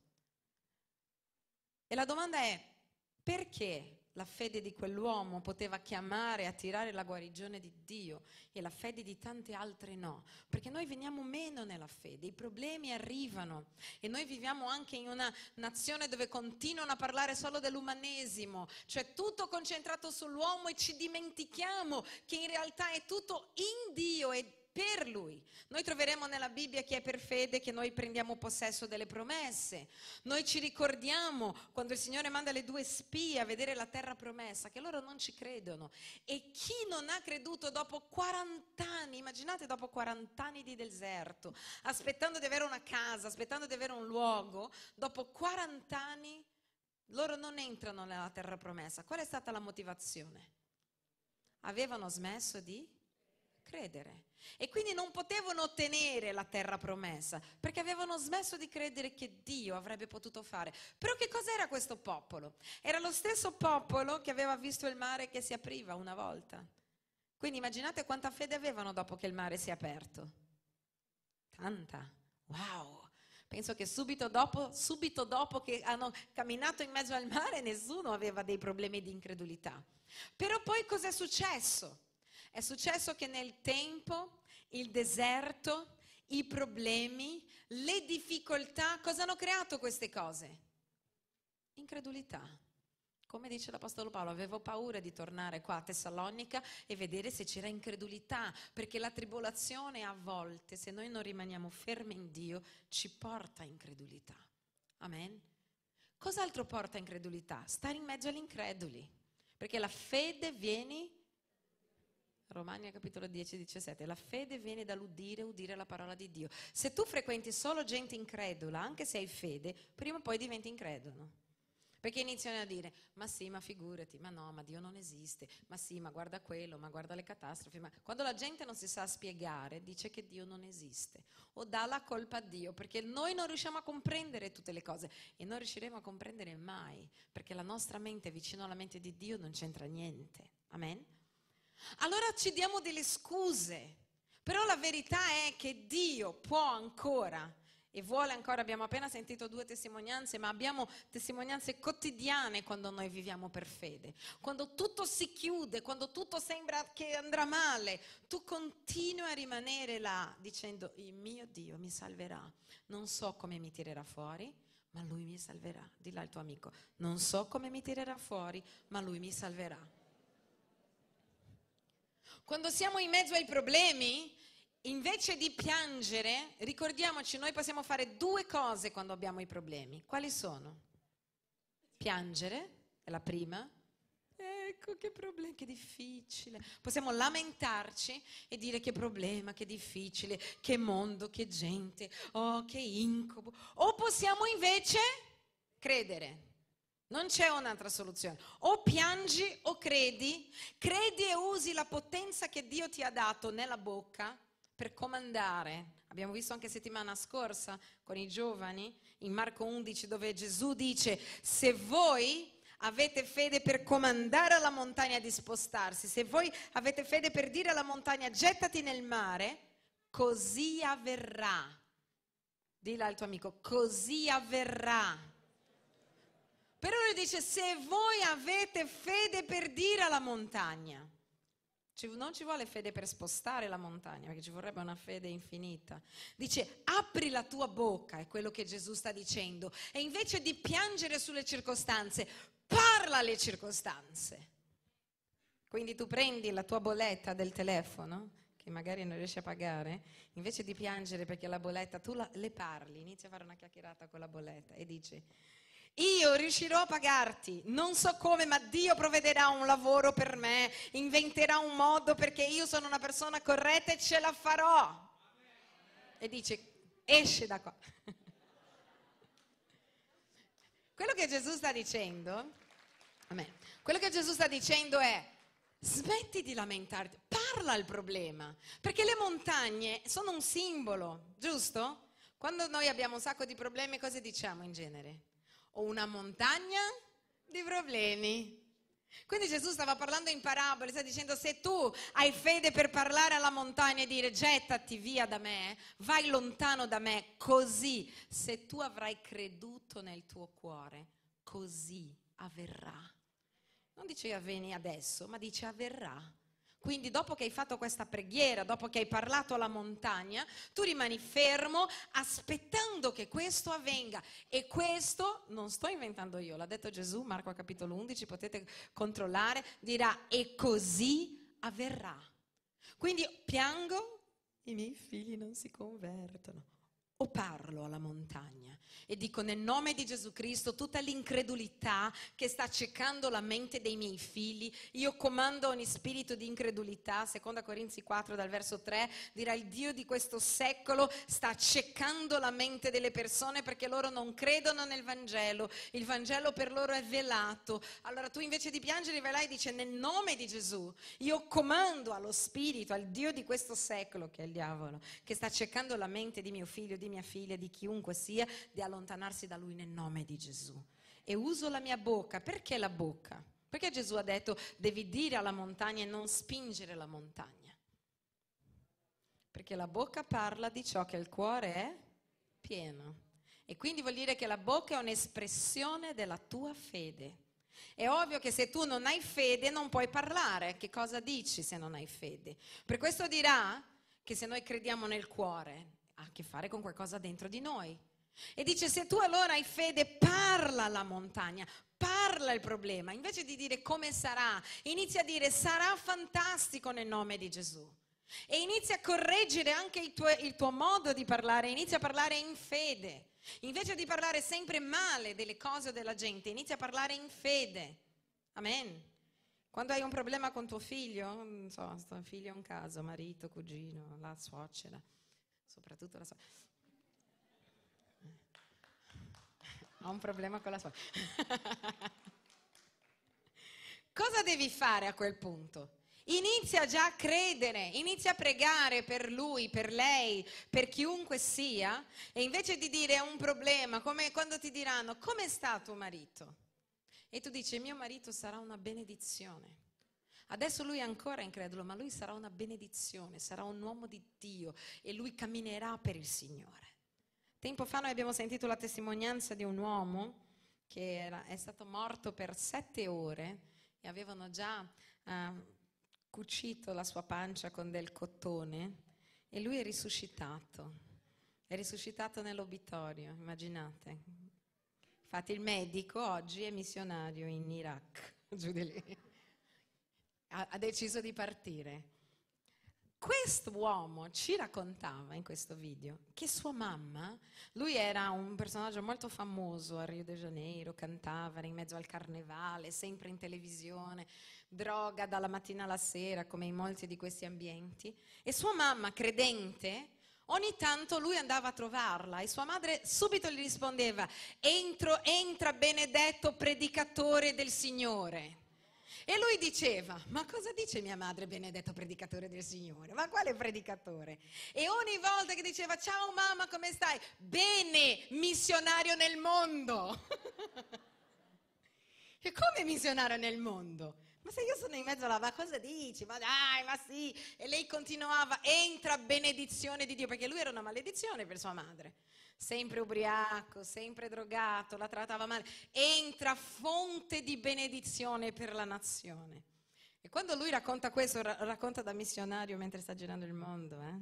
E la domanda è: perché la fede di quell'uomo poteva chiamare e attirare la guarigione di Dio e la fede di tante altre no? Perché noi veniamo meno nella fede, i problemi arrivano e noi viviamo anche in una nazione dove continuano a parlare solo dell'umanesimo, cioè tutto concentrato sull'uomo, e ci dimentichiamo che in realtà è tutto in Dio e per Lui. Noi troveremo nella Bibbia che è per fede che noi prendiamo possesso delle promesse. Noi ci ricordiamo quando il Signore manda le due spie a vedere la terra promessa, che loro non ci credono. E chi non ha creduto dopo quaranta anni, immaginate dopo quaranta anni di deserto, aspettando di avere una casa, aspettando di avere un luogo, dopo quaranta anni loro non entrano nella terra promessa. Qual è stata la motivazione? Avevano smesso di credere e quindi non potevano ottenere la terra promessa perché avevano smesso di credere che Dio avrebbe potuto fare. Però che cos'era questo popolo? Era lo stesso popolo che aveva visto il mare che si apriva una volta. Quindi immaginate quanta fede avevano dopo che il mare si è aperto. Tanta. Wow! Penso che subito dopo, subito dopo che hanno camminato in mezzo al mare nessuno aveva dei problemi di incredulità. Però poi cos'è successo? È successo che nel tempo, il deserto, i problemi, le difficoltà, cosa hanno creato queste cose? Incredulità. Come dice l'Apostolo Paolo, avevo paura di tornare qua a Tessalonica e vedere se c'era incredulità, perché la tribolazione a volte, se noi non rimaniamo fermi in Dio, ci porta a incredulità. Amen? Cos'altro porta a incredulità? Stare in mezzo agli increduli, perché la fede viene... Romani capitolo dieci, diciassette, la fede viene dall'udire, udire la parola di Dio. Se tu frequenti solo gente incredula, anche se hai fede, prima o poi diventi incredulo. Perché iniziano a dire: ma sì, ma figurati, ma no, ma Dio non esiste, ma sì, ma guarda quello, ma guarda le catastrofi. Ma... Quando la gente non si sa spiegare, dice che Dio non esiste o dà la colpa a Dio, perché noi non riusciamo a comprendere tutte le cose e non riusciremo a comprendere mai, perché la nostra mente vicino alla mente di Dio non c'entra niente. Amen? Allora ci diamo delle scuse, però la verità è che Dio può ancora e vuole ancora. Abbiamo appena sentito due testimonianze, ma abbiamo testimonianze quotidiane quando noi viviamo per fede. Quando tutto si chiude, quando tutto sembra che andrà male, tu continui a rimanere là dicendo: il mio Dio mi salverà, non so come mi tirerà fuori, ma Lui mi salverà. Dillo al tuo amico: non so come mi tirerà fuori, ma Lui mi salverà. Quando siamo in mezzo ai problemi, invece di piangere, ricordiamoci, noi possiamo fare due cose quando abbiamo i problemi. Quali sono? Piangere, è la prima. Ecco che problema, che difficile. Possiamo lamentarci e dire: che problema, che difficile, che mondo, che gente, oh che incubo. O possiamo invece credere. Non c'è un'altra soluzione. O piangi o credi, credi e usi la potenza che Dio ti ha dato nella bocca per comandare. Abbiamo visto anche settimana scorsa con i giovani in Marco undici, dove Gesù dice: se voi avete fede per comandare alla montagna di spostarsi, se voi avete fede per dire alla montagna gettati nel mare, così avverrà. Dillo al tuo amico: così avverrà. Però lui dice: se voi avete fede per dire alla montagna, non ci vuole fede per spostare la montagna, perché ci vorrebbe una fede infinita. Dice: apri la tua bocca, è quello che Gesù sta dicendo, e invece di piangere sulle circostanze, parla parla alle circostanze. Quindi tu prendi la tua bolletta del telefono, che magari non riesci a pagare, invece di piangere perché la bolletta, tu la, le parli, inizi a fare una chiacchierata con la bolletta e dici: io riuscirò a pagarti, non so come, ma Dio provvederà un lavoro per me, inventerà un modo perché io sono una persona corretta e ce la farò. E dice: esci da qua. Quello che Gesù sta dicendo, amen, quello che Gesù sta dicendo è: smetti di lamentarti, parla il problema, perché le montagne sono un simbolo, giusto? Quando noi abbiamo un sacco di problemi, cosa diciamo in genere? Ho una montagna di problemi. Quindi Gesù stava parlando in parabole, sta dicendo: se tu hai fede per parlare alla montagna e dire gettati via da me, vai lontano da me, così, se tu avrai creduto nel tuo cuore, così avverrà. Non dice avvieni adesso, ma dice avverrà. Quindi dopo che hai fatto questa preghiera, dopo che hai parlato alla montagna, tu rimani fermo aspettando che questo avvenga. E questo non sto inventando io, l'ha detto Gesù, Marco capitolo undici, potete controllare, dirà: e così avverrà. Quindi piango, i miei figli non si convertono. O parlo alla montagna e dico: nel nome di Gesù Cristo, tutta l'incredulità che sta accecando la mente dei miei figli, io comando ogni spirito di incredulità. Seconda Corinzi quattro dal verso tre dirà: il Dio di questo secolo sta accecando la mente delle persone perché loro non credono nel Vangelo, il Vangelo per loro è velato. Allora tu invece di piangere vai là e dice: nel nome di Gesù io comando allo spirito, al Dio di questo secolo, che è il diavolo, che sta accecando la mente di mio figlio, di mia figlia, di chiunque sia, di allontanarsi da lui nel nome di Gesù. E uso la mia bocca. Perché la bocca? Perché Gesù ha detto: devi dire alla montagna e non spingere la montagna. Perché la bocca parla di ciò che il cuore è pieno. E quindi vuol dire che la bocca è un'espressione della tua fede. È ovvio che se tu non hai fede non puoi parlare. Che cosa dici se non hai fede? Per questo dirà che se noi crediamo nel cuore, ha a che fare con qualcosa dentro di noi. E dice: se tu allora hai fede, parla alla montagna, parla il problema, invece di dire come sarà, inizia a dire: sarà fantastico nel nome di Gesù. E inizia a correggere anche il tuo, il tuo modo di parlare, inizia a parlare in fede. Invece di parlare sempre male delle cose o della gente, inizia a parlare in fede. Amen. Quando hai un problema con tuo figlio, non so, tuo figlio è un caso, marito, cugino, la suocera, soprattutto la suocera. Ho un problema con la suocera. Cosa devi fare a quel punto? Inizia già a credere, inizia a pregare per lui, per lei, per chiunque sia, e invece di dire è un problema, come quando ti diranno: come sta tuo marito? E tu dici: mio marito sarà una benedizione. Adesso lui è ancora incredulo, ma lui sarà una benedizione, sarà un uomo di Dio e lui camminerà per il Signore. Tempo fa noi abbiamo sentito la testimonianza di un uomo che era, è stato morto per sette ore e avevano già uh, cucito la sua pancia con del cotone e lui è risuscitato, è risuscitato nell'obitorio, immaginate. Infatti il medico oggi è missionario in Iraq, giù di lì, ha, ha deciso di partire. Questo uomo ci raccontava in questo video che sua mamma, lui era un personaggio molto famoso a Rio de Janeiro, cantava, era in mezzo al carnevale, sempre in televisione, droga dalla mattina alla sera come in molti di questi ambienti, e sua mamma credente, ogni tanto lui andava a trovarla e sua madre subito gli rispondeva: Entro, entra benedetto predicatore del Signore. E lui diceva: ma cosa dice mia madre, benedetto predicatore del Signore? Ma quale predicatore? E ogni volta che diceva: ciao mamma, come stai? Bene, missionario nel mondo. E come missionario nel mondo? Ma se io sono in mezzo alla... ma cosa dici? Ma dai, ma sì. E lei continuava: entra benedizione di Dio, perché lui era una maledizione per sua madre. Sempre ubriaco, sempre drogato, la trattava male. Entra fonte di benedizione per la nazione. E quando lui racconta questo, racconta da missionario mentre sta girando il mondo, eh?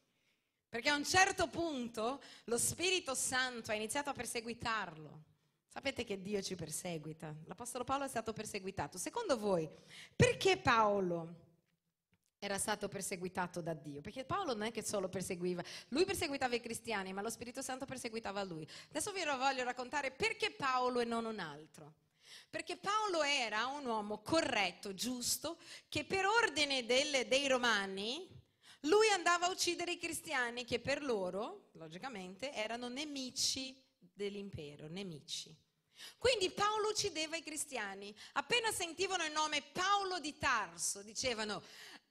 Perché a un certo punto lo Spirito Santo ha iniziato a perseguitarlo. Sapete che Dio ci perseguita. L'Apostolo Paolo è stato perseguitato. Secondo voi, perché Paolo era stato perseguitato da Dio? Perché Paolo non è che solo perseguiva, lui perseguitava i cristiani, ma lo Spirito Santo perseguitava lui. Adesso vi voglio raccontare perché Paolo e non un altro. Perché Paolo era un uomo corretto, giusto, che per ordine del, dei romani lui andava a uccidere i cristiani che per loro, logicamente, erano nemici dell'impero, nemici. Quindi Paolo uccideva i cristiani. Appena sentivano il nome Paolo di Tarso, dicevano: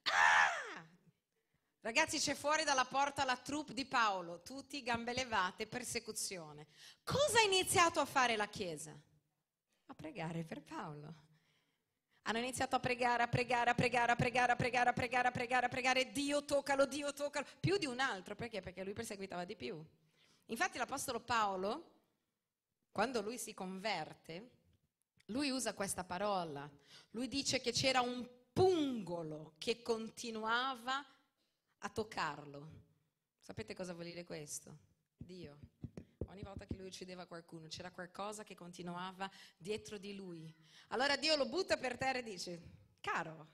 ah! Ragazzi, c'è fuori dalla porta la troupe di Paolo, tutti gambe levate, persecuzione. Cosa ha iniziato a fare la Chiesa? A pregare per Paolo. Hanno iniziato a pregare, a pregare, a pregare, a pregare, a pregare, a pregare, a pregare, a pregare, Dio toccalo, Dio toccalo, più di un altro, perché? Perché lui perseguitava di più. Infatti l'Apostolo Paolo, quando lui si converte, lui usa questa parola, lui dice che c'era un pungolo che continuava a toccarlo. Sapete cosa vuol dire questo? Dio. Ogni volta che lui uccideva qualcuno c'era qualcosa che continuava dietro di lui. Allora Dio lo butta per terra e dice: caro,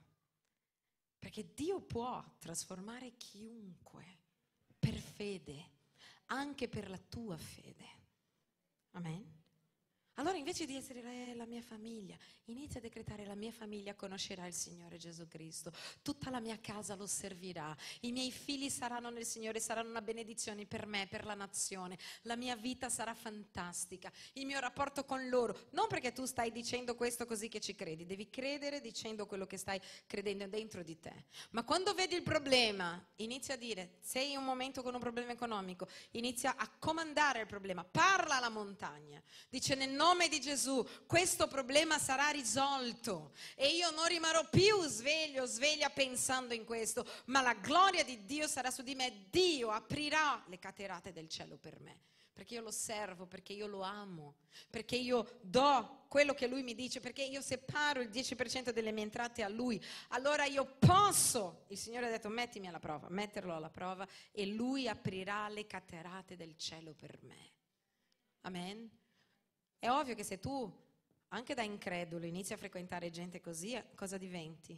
perché Dio può trasformare chiunque per fede, anche per la tua fede. Amen? Allora invece di essere eh, la mia famiglia, inizia a decretare: la mia famiglia conoscerà il Signore Gesù Cristo, tutta la mia casa lo servirà, i miei figli saranno nel Signore, saranno una benedizione per me, per la nazione, la mia vita sarà fantastica, il mio rapporto con loro, non perché tu stai dicendo questo così che ci credi, devi credere dicendo quello che stai credendo dentro di te. Ma quando vedi il problema, inizia a dire: sei in un momento con un problema economico, inizia a comandare il problema, parla alla montagna, dice: nel nome nome di Gesù questo problema sarà risolto e io non rimarrò più sveglio, sveglia pensando in questo, ma la gloria di Dio sarà su di me. Dio aprirà le caterate del cielo per me, perché io lo servo, perché io lo amo, perché io do quello che Lui mi dice, perché io separo il dieci per cento delle mie entrate a Lui. Allora io posso, il Signore ha detto: mettimi alla prova, metterlo alla prova, e Lui aprirà le caterate del cielo per me. Amen? È ovvio che se tu, anche da incredulo, inizi a frequentare gente così, cosa diventi?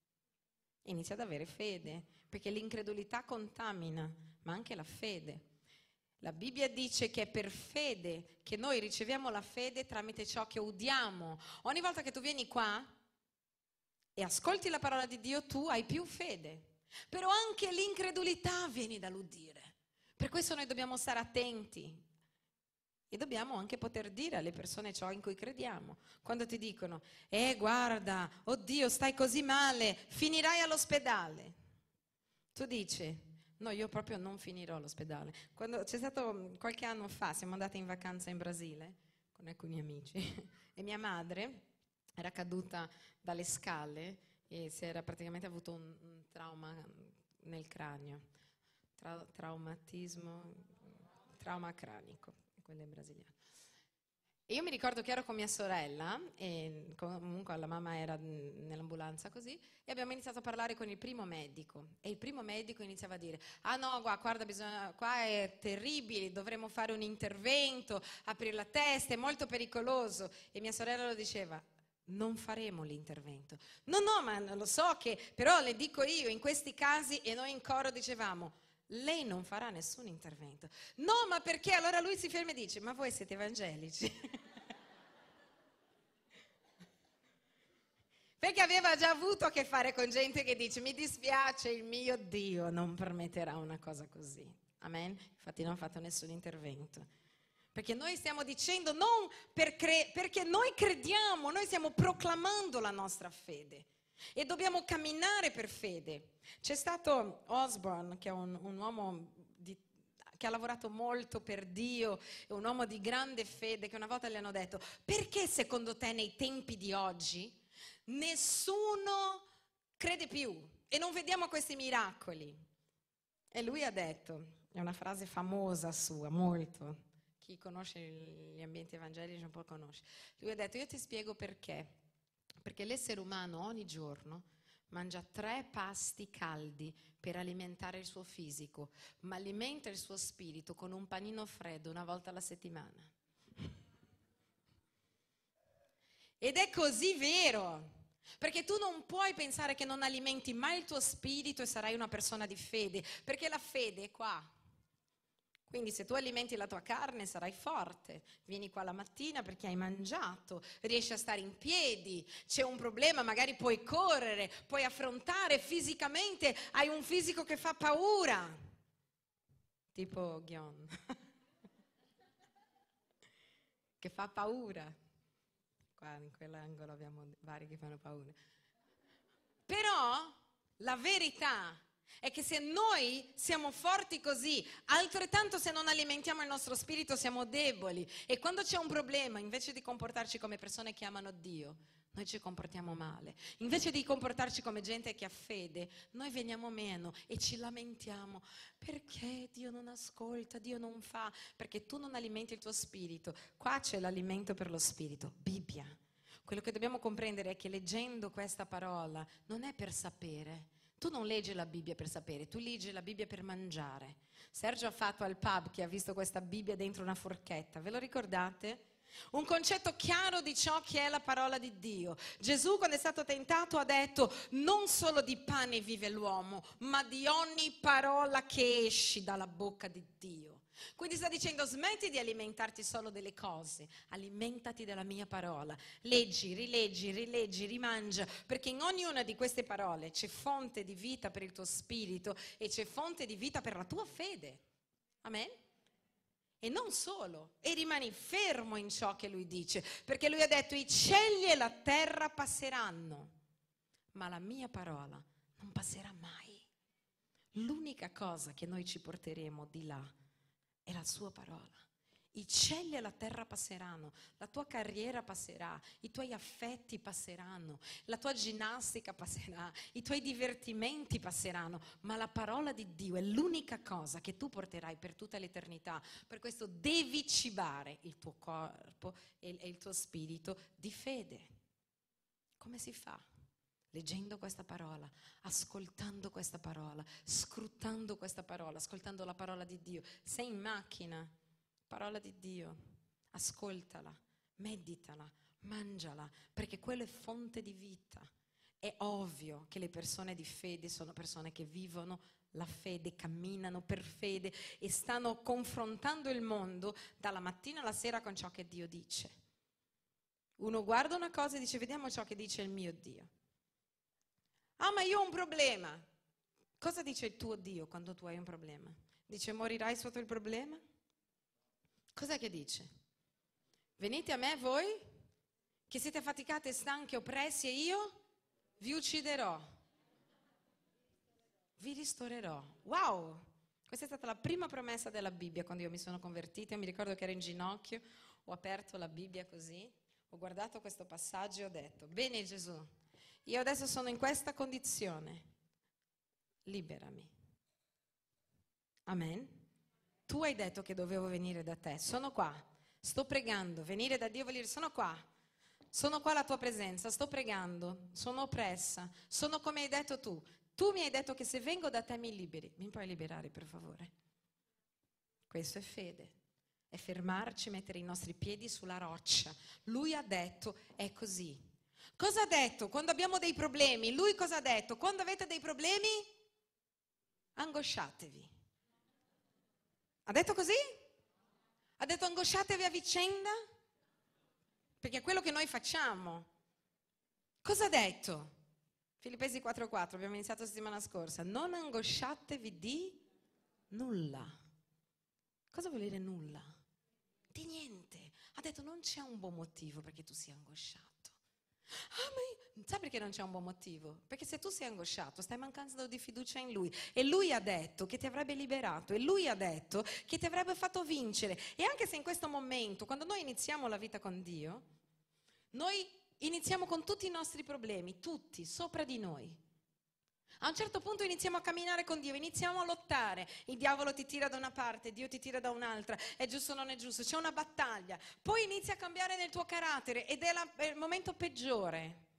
Inizi ad avere fede, perché l'incredulità contamina, ma anche la fede. La Bibbia dice che è per fede che noi riceviamo la fede tramite ciò che udiamo. Ogni volta che tu vieni qua e ascolti la parola di Dio, tu hai più fede. Però anche l'incredulità viene dall'udire. Per questo noi dobbiamo stare attenti. E dobbiamo anche poter dire alle persone ciò in cui crediamo. Quando ti dicono: eh guarda, oddio stai così male, finirai all'ospedale. Tu dici: no, io proprio non finirò all'ospedale. Quando c'è stato qualche anno fa, siamo andati in vacanza in Brasile con alcuni amici e mia madre era caduta dalle scale e si era praticamente avuto un, un trauma nel cranio, Tra, traumatismo, trauma cranico. Quelle brasiliane. E io mi ricordo che ero con mia sorella, e comunque la mamma era nell'ambulanza così, e abbiamo iniziato a parlare con il primo medico. E il primo medico iniziava a dire: ah no, guarda, bisogna, qua è terribile, dovremmo fare un intervento, aprire la testa, è molto pericoloso. E mia sorella lo diceva: non faremo l'intervento. No, no, ma lo so che, però le dico io, in questi casi, e noi in coro dicevamo: lei non farà nessun intervento. No, ma perché? Allora lui si ferma e dice: ma voi siete evangelici? Perché aveva già avuto a che fare con gente che dice: mi dispiace, il mio Dio non permetterà una cosa così. Amen? Infatti non ha fatto nessun intervento. Perché noi stiamo dicendo non per cre- perché noi crediamo, noi stiamo proclamando la nostra fede. E dobbiamo camminare per fede. C'è stato Osborne, che è un, un uomo di, che ha lavorato molto per Dio, è un uomo di grande fede, che una volta gli hanno detto: perché secondo te nei tempi di oggi nessuno crede più e non vediamo questi miracoli? E lui ha detto, è una frase famosa sua, molto, chi conosce gli ambienti evangelici un po' conosce. Lui ha detto: io ti spiego perché. Perché l'essere umano ogni giorno mangia tre pasti caldi per alimentare il suo fisico, ma alimenta il suo spirito con un panino freddo una volta alla settimana. Ed è così vero. Perché tu non puoi pensare che non alimenti mai il tuo spirito e sarai una persona di fede, perché la fede è qua. Quindi se tu alimenti la tua carne sarai forte, vieni qua la mattina perché hai mangiato, riesci a stare in piedi, c'è un problema, magari puoi correre, puoi affrontare fisicamente, hai un fisico che fa paura, tipo Ghion, che fa paura. Qua in quell'angolo abbiamo vari che fanno paura. Però la verità è che se noi siamo forti così, altrettanto se non alimentiamo il nostro spirito siamo deboli. E quando c'è un problema, invece di comportarci come persone che amano Dio, noi ci comportiamo male. Invece di comportarci come gente che ha fede, noi veniamo meno e ci lamentiamo. Perché Dio non ascolta, Dio non fa? Perché tu non alimenti il tuo spirito. Qua c'è l'alimento per lo spirito, Bibbia. Quello che dobbiamo comprendere è che leggendo questa parola non è per sapere. Tu non leggi la Bibbia per sapere, tu leggi la Bibbia per mangiare. Sergio ha fatto al pub che ha visto questa Bibbia dentro una forchetta, ve lo ricordate? Un concetto chiaro di ciò che è la parola di Dio. Gesù quando è stato tentato ha detto: non solo di pane vive l'uomo, ma di ogni parola che esci dalla bocca di Dio. Quindi sta dicendo: smetti di alimentarti solo delle cose, alimentati della mia parola. Leggi, rileggi, rileggi, rimangia, perché in ognuna di queste parole c'è fonte di vita per il tuo spirito e c'è fonte di vita per la tua fede. Amen? E non solo, e rimani fermo in ciò che lui dice, perché lui ha detto: i cieli e la terra passeranno, ma la mia parola non passerà mai. L'unica cosa che noi ci porteremo di là è la sua parola. I cieli e la terra passeranno, la tua carriera passerà, i tuoi affetti passeranno, la tua ginnastica passerà, i tuoi divertimenti passeranno, ma la parola di Dio è l'unica cosa che tu porterai per tutta l'eternità. Per questo devi cibare il tuo corpo e il tuo spirito di fede. Come si fa? Leggendo questa parola, ascoltando questa parola, scrutando questa parola, ascoltando la parola di Dio. Sei in macchina, parola di Dio, ascoltala, meditala, mangiala, perché quello è fonte di vita. È ovvio che le persone di fede sono persone che vivono la fede, camminano per fede e stanno confrontando il mondo dalla mattina alla sera con ciò che Dio dice. Uno guarda una cosa e dice: vediamo ciò che dice il mio Dio. Ah, ma io ho un problema. Cosa dice il tuo Dio quando tu hai un problema? Dice: morirai sotto il problema? Cos'è che dice? Venite a me voi che siete affaticati, stanchi, oppressi, e io vi ucciderò. Vi ristorerò. Wow! Questa è stata la prima promessa della Bibbia quando io mi sono convertita. Io mi ricordo che ero in ginocchio, ho aperto la Bibbia così, ho guardato questo passaggio e ho detto: bene Gesù, io adesso sono in questa condizione, liberami. Amen. Tu hai detto che dovevo venire da te, sono qua, sto pregando, venire da Dio vuol dire sono qua, sono qua alla tua presenza, sto pregando, sono oppressa, sono come hai detto tu. Tu mi hai detto che se vengo da te mi liberi, mi puoi liberare per favore? Questo è fede, è fermarci, mettere i nostri piedi sulla roccia. Lui ha detto, è così. Cosa ha detto quando abbiamo dei problemi? Lui cosa ha detto? Quando avete dei problemi, angosciatevi. Ha detto così? Ha detto angosciatevi a vicenda? Perché è quello che noi facciamo. Cosa ha detto? Filippesi quattro quattro, abbiamo iniziato la settimana scorsa. Non angosciatevi di nulla. Cosa vuol dire nulla? Di niente. Ha detto non c'è un buon motivo perché tu sia angosciato. Ah, ma sai perché non c'è un buon motivo? Perché se tu sei angosciato stai mancando di fiducia in Lui, e Lui ha detto che ti avrebbe liberato, e Lui ha detto che ti avrebbe fatto vincere. E anche se in questo momento, quando noi iniziamo la vita con Dio, noi iniziamo con tutti i nostri problemi, tutti, sopra di noi. A un certo punto iniziamo a camminare con Dio, iniziamo a lottare, il diavolo ti tira da una parte, Dio ti tira da un'altra, è giusto o non è giusto, c'è una battaglia, poi inizia a cambiare nel tuo carattere ed è, la, è il momento peggiore,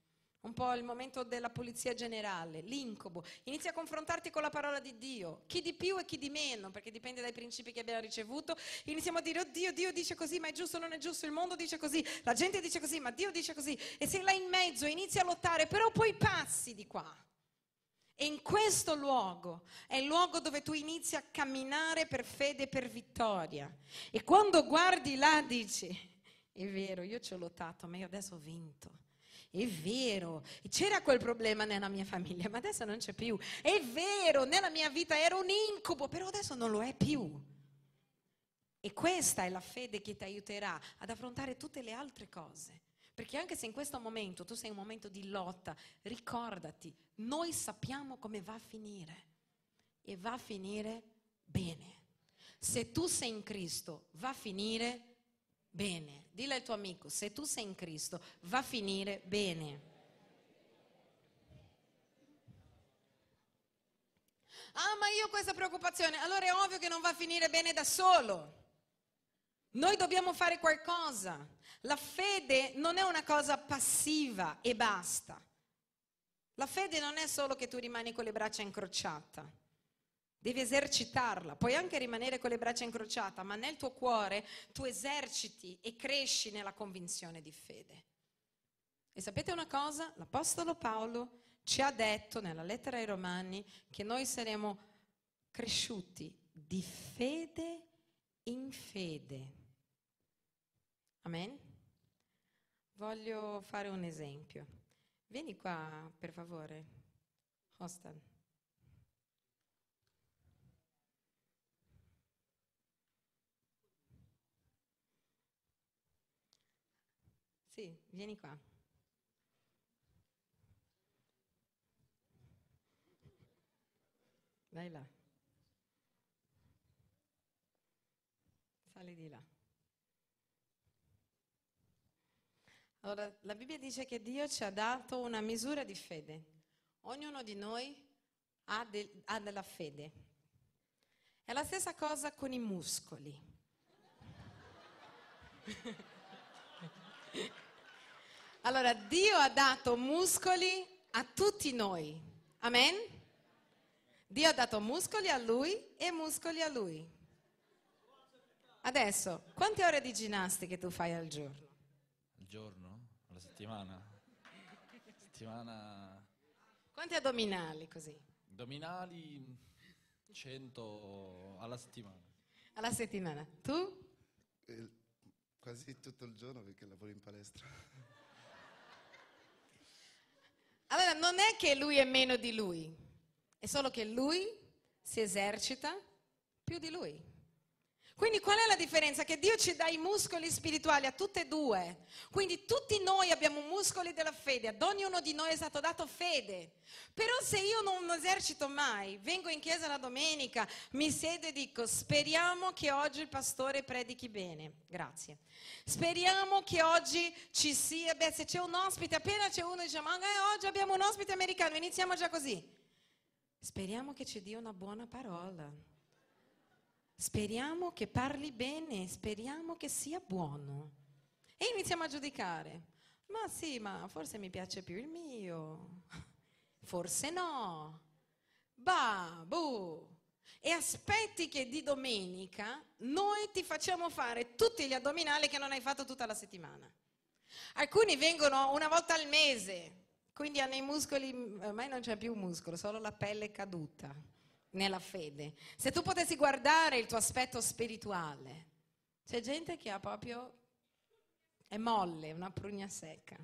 un po' il momento della pulizia generale, l'incubo. Inizi a confrontarti con la parola di Dio, chi di più e chi di meno, perché dipende dai principi che abbiamo ricevuto. Iniziamo a dire, oddio, Dio dice così, ma è giusto o non è giusto, il mondo dice così, la gente dice così, ma Dio dice così. E sei là in mezzo, inizi a lottare, però poi passi di qua. E in questo luogo è il luogo dove tu inizi a camminare per fede e per vittoria. E quando guardi là dici, è vero, io ci ho lottato, ma io adesso ho vinto. È vero, c'era quel problema nella mia famiglia, ma adesso non c'è più. È vero, nella mia vita era un incubo, però adesso non lo è più. E questa è la fede che ti aiuterà ad affrontare tutte le altre cose. Perché anche se in questo momento tu sei in un momento di lotta, ricordati, noi sappiamo come va a finire. E va a finire bene. Se tu sei in Cristo, va a finire bene. Dillo al tuo amico, se tu sei in Cristo, va a finire bene. Ah, ma io ho questa preoccupazione. Allora è ovvio che non va a finire bene da solo. Noi dobbiamo fare qualcosa. La fede non è una cosa passiva e basta. La fede non è solo che tu rimani con le braccia incrociate. Devi esercitarla, puoi anche rimanere con le braccia incrociate, ma nel tuo cuore tu eserciti e cresci nella convinzione di fede. E sapete una cosa? L'Apostolo Paolo ci ha detto nella lettera ai Romani che noi saremo cresciuti di fede in fede. Amen? Voglio fare un esempio. Vieni qua, per favore, Hostan. Sì, vieni qua. Vai là. Sali di là. Allora, la Bibbia dice che Dio ci ha dato una misura di fede. Ognuno di noi ha, de- ha della fede. È la stessa cosa con i muscoli. Allora, Dio ha dato muscoli a tutti noi. Amen? Dio ha dato muscoli a Lui e muscoli a Lui. Adesso, quante ore di ginnastica tu fai al giorno? Al giorno? Alla settimana? Settimana... Quanti addominali così? Addominali cento alla settimana. Alla settimana. Tu? Eh, quasi tutto il giorno perché lavoro in palestra. Allora, non è che lui è meno di lui, è solo che lui si esercita più di lui. Quindi qual è la differenza? Che Dio ci dà i muscoli spirituali a tutte e due. Quindi tutti noi abbiamo muscoli della fede, ad ognuno di noi è stato dato fede. Però se io non esercito mai, vengo in chiesa la domenica, mi siedo e dico speriamo che oggi il pastore predichi bene. Grazie. Speriamo che oggi ci sia, beh, se c'è un ospite, appena c'è uno dice ma eh, oggi abbiamo un ospite americano, iniziamo già così. Speriamo che ci dia una buona parola. Speriamo che parli bene, speriamo che sia buono. E iniziamo a giudicare. Ma sì, ma forse mi piace più il mio. Forse no. Bah, buh. E aspetti che di domenica noi ti facciamo fare tutti gli addominali che non hai fatto tutta la settimana. Alcuni vengono una volta al mese, quindi hanno i muscoli, ormai non c'è più muscolo, solo la pelle caduta. Nella fede. Se tu potessi guardare il tuo aspetto spirituale, c'è gente che ha proprio è molle, una prugna secca.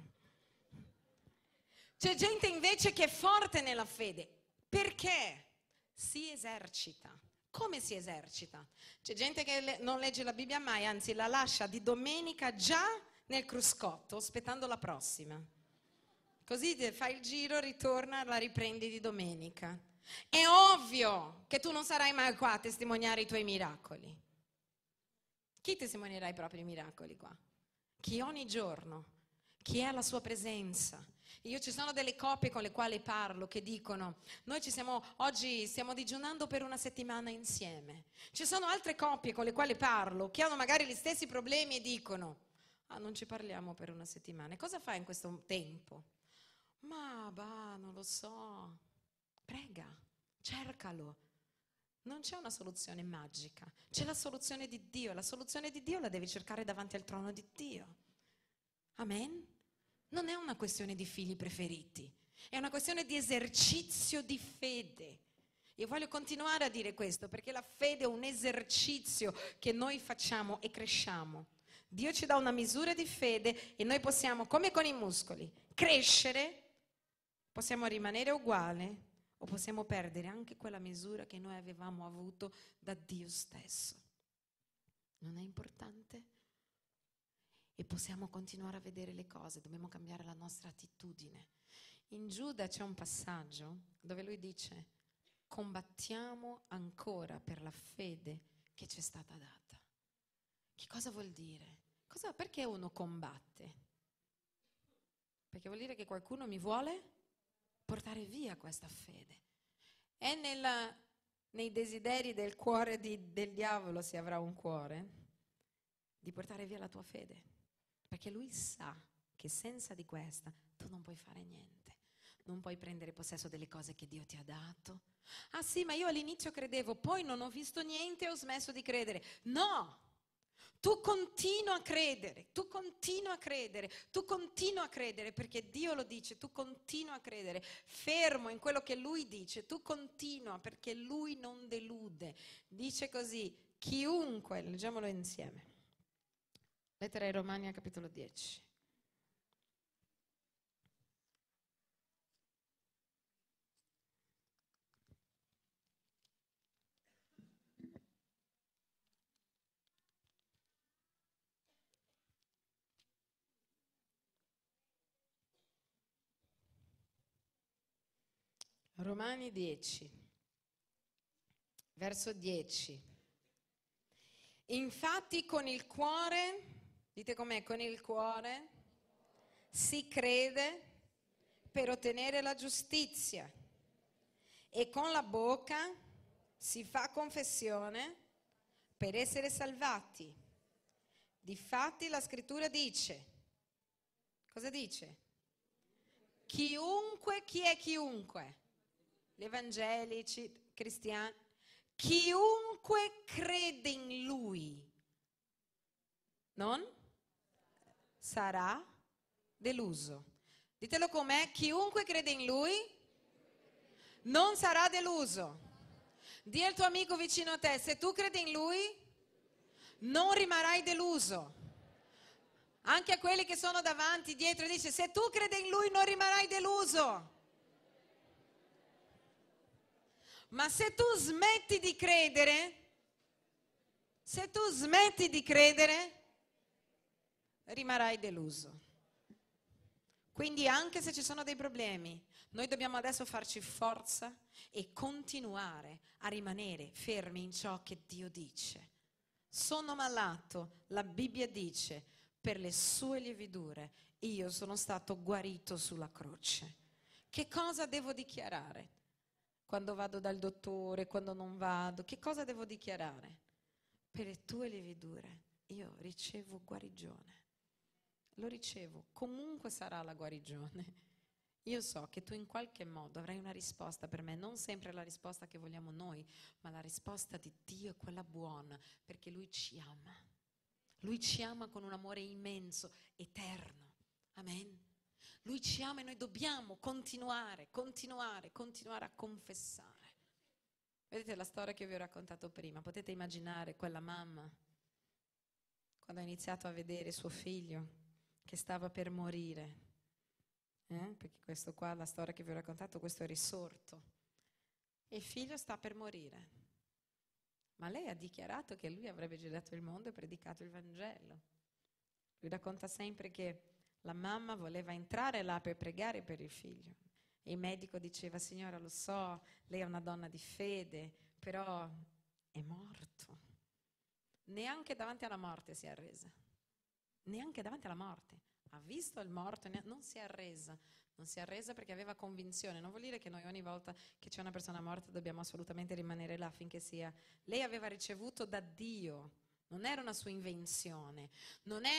C'è gente invece che è forte nella fede. Perché? Si esercita. Come si esercita? C'è gente che le- non legge la Bibbia mai, anzi la lascia di domenica già nel cruscotto, aspettando la prossima. Così te- fai il giro, ritorna, la riprendi di domenica. È ovvio che tu non sarai mai qua a testimoniare i tuoi miracoli. Chi testimonierà i propri miracoli qua? Chi ogni giorno, chi è alla sua presenza. Io ci sono delle coppie con le quali parlo che dicono noi ci siamo, oggi stiamo digiunando per una settimana insieme. Ci sono altre coppie con le quali parlo che hanno magari gli stessi problemi e dicono ah non ci parliamo per una settimana. E cosa fai in questo tempo? Ma bah, non lo so. Prega, cercalo. Non c'è una soluzione magica, c'è la soluzione di Dio. La soluzione di Dio la devi cercare davanti al trono di Dio. Amen? Non è una questione di figli preferiti, è una questione di esercizio di fede. Io voglio continuare a dire questo perché la fede è un esercizio che noi facciamo e cresciamo. Dio ci dà una misura di fede e noi possiamo, come con i muscoli, crescere, possiamo rimanere uguali o possiamo perdere anche quella misura che noi avevamo avuto da Dio stesso. Non è importante? E possiamo continuare a vedere le cose, dobbiamo cambiare la nostra attitudine. In Giuda c'è un passaggio dove lui dice: combattiamo ancora per la fede che ci è stata data. Che cosa vuol dire? Cosa, perché uno combatte? Perché vuol dire che qualcuno mi vuole portare via questa fede. È nella, nei desideri del cuore di, del diavolo, se avrà un cuore, di portare via la tua fede. Perché lui sa che senza di questa tu non puoi fare niente. Non puoi prendere possesso delle cose che Dio ti ha dato. Ah sì, ma io all'inizio credevo, poi non ho visto niente e ho smesso di credere. No! Tu continua a credere, tu continua a credere, tu continua a credere perché Dio lo dice, tu continua a credere, fermo in quello che Lui dice, tu continua perché Lui non delude. Dice così, chiunque, leggiamolo insieme. Lettera ai Romani, capitolo dieci. Romani dieci, verso dieci. Infatti con il cuore, dite com'è, con il cuore si crede per ottenere la giustizia e con la bocca si fa confessione per essere salvati. Difatti la scrittura dice, cosa dice? Chiunque, chi è chiunque? Gli evangelici, cristiani, chiunque crede in Lui non sarà deluso. Ditelo com'è, chiunque crede in Lui non sarà deluso. Dì al tuo amico vicino a te, se tu credi in Lui non rimarrai deluso. Anche a quelli che sono davanti, dietro, dice, se tu credi in Lui non rimarrai deluso. Ma se tu smetti di credere, se tu smetti di credere, rimarrai deluso. Quindi anche se ci sono dei problemi, noi dobbiamo adesso farci forza e continuare a rimanere fermi in ciò che Dio dice. Sono malato, la Bibbia dice, per le sue lividure io sono stato guarito sulla croce. Che cosa devo dichiarare? Quando vado dal dottore, quando non vado, che cosa devo dichiarare? Per le tue lividure io ricevo guarigione. Lo ricevo, comunque sarà la guarigione. Io so che tu in qualche modo avrai una risposta per me, non sempre la risposta che vogliamo noi, ma la risposta di Dio è quella buona, perché Lui ci ama. Lui ci ama con un amore immenso, eterno. Amen. Lui ci ama e noi dobbiamo continuare, continuare, continuare a confessare. Vedete la storia che vi ho raccontato prima? Potete immaginare quella mamma, quando ha iniziato a vedere suo figlio che stava per morire. Eh? Perché questo qua, la storia che vi ho raccontato, questo è risorto. E il figlio sta per morire. Ma lei ha dichiarato che lui avrebbe girato il mondo e predicato il Vangelo. Lui racconta sempre che la mamma voleva entrare là per pregare per il figlio. E il medico diceva, signora, lo so, lei è una donna di fede, però è morto. Neanche davanti alla morte si è arresa. Neanche davanti alla morte. Ha visto il morto, non si è arresa. Non si è arresa perché aveva convinzione. Non vuol dire che noi ogni volta che c'è una persona morta dobbiamo assolutamente rimanere là finché sia. Lei aveva ricevuto da Dio. Non era una sua invenzione. Non è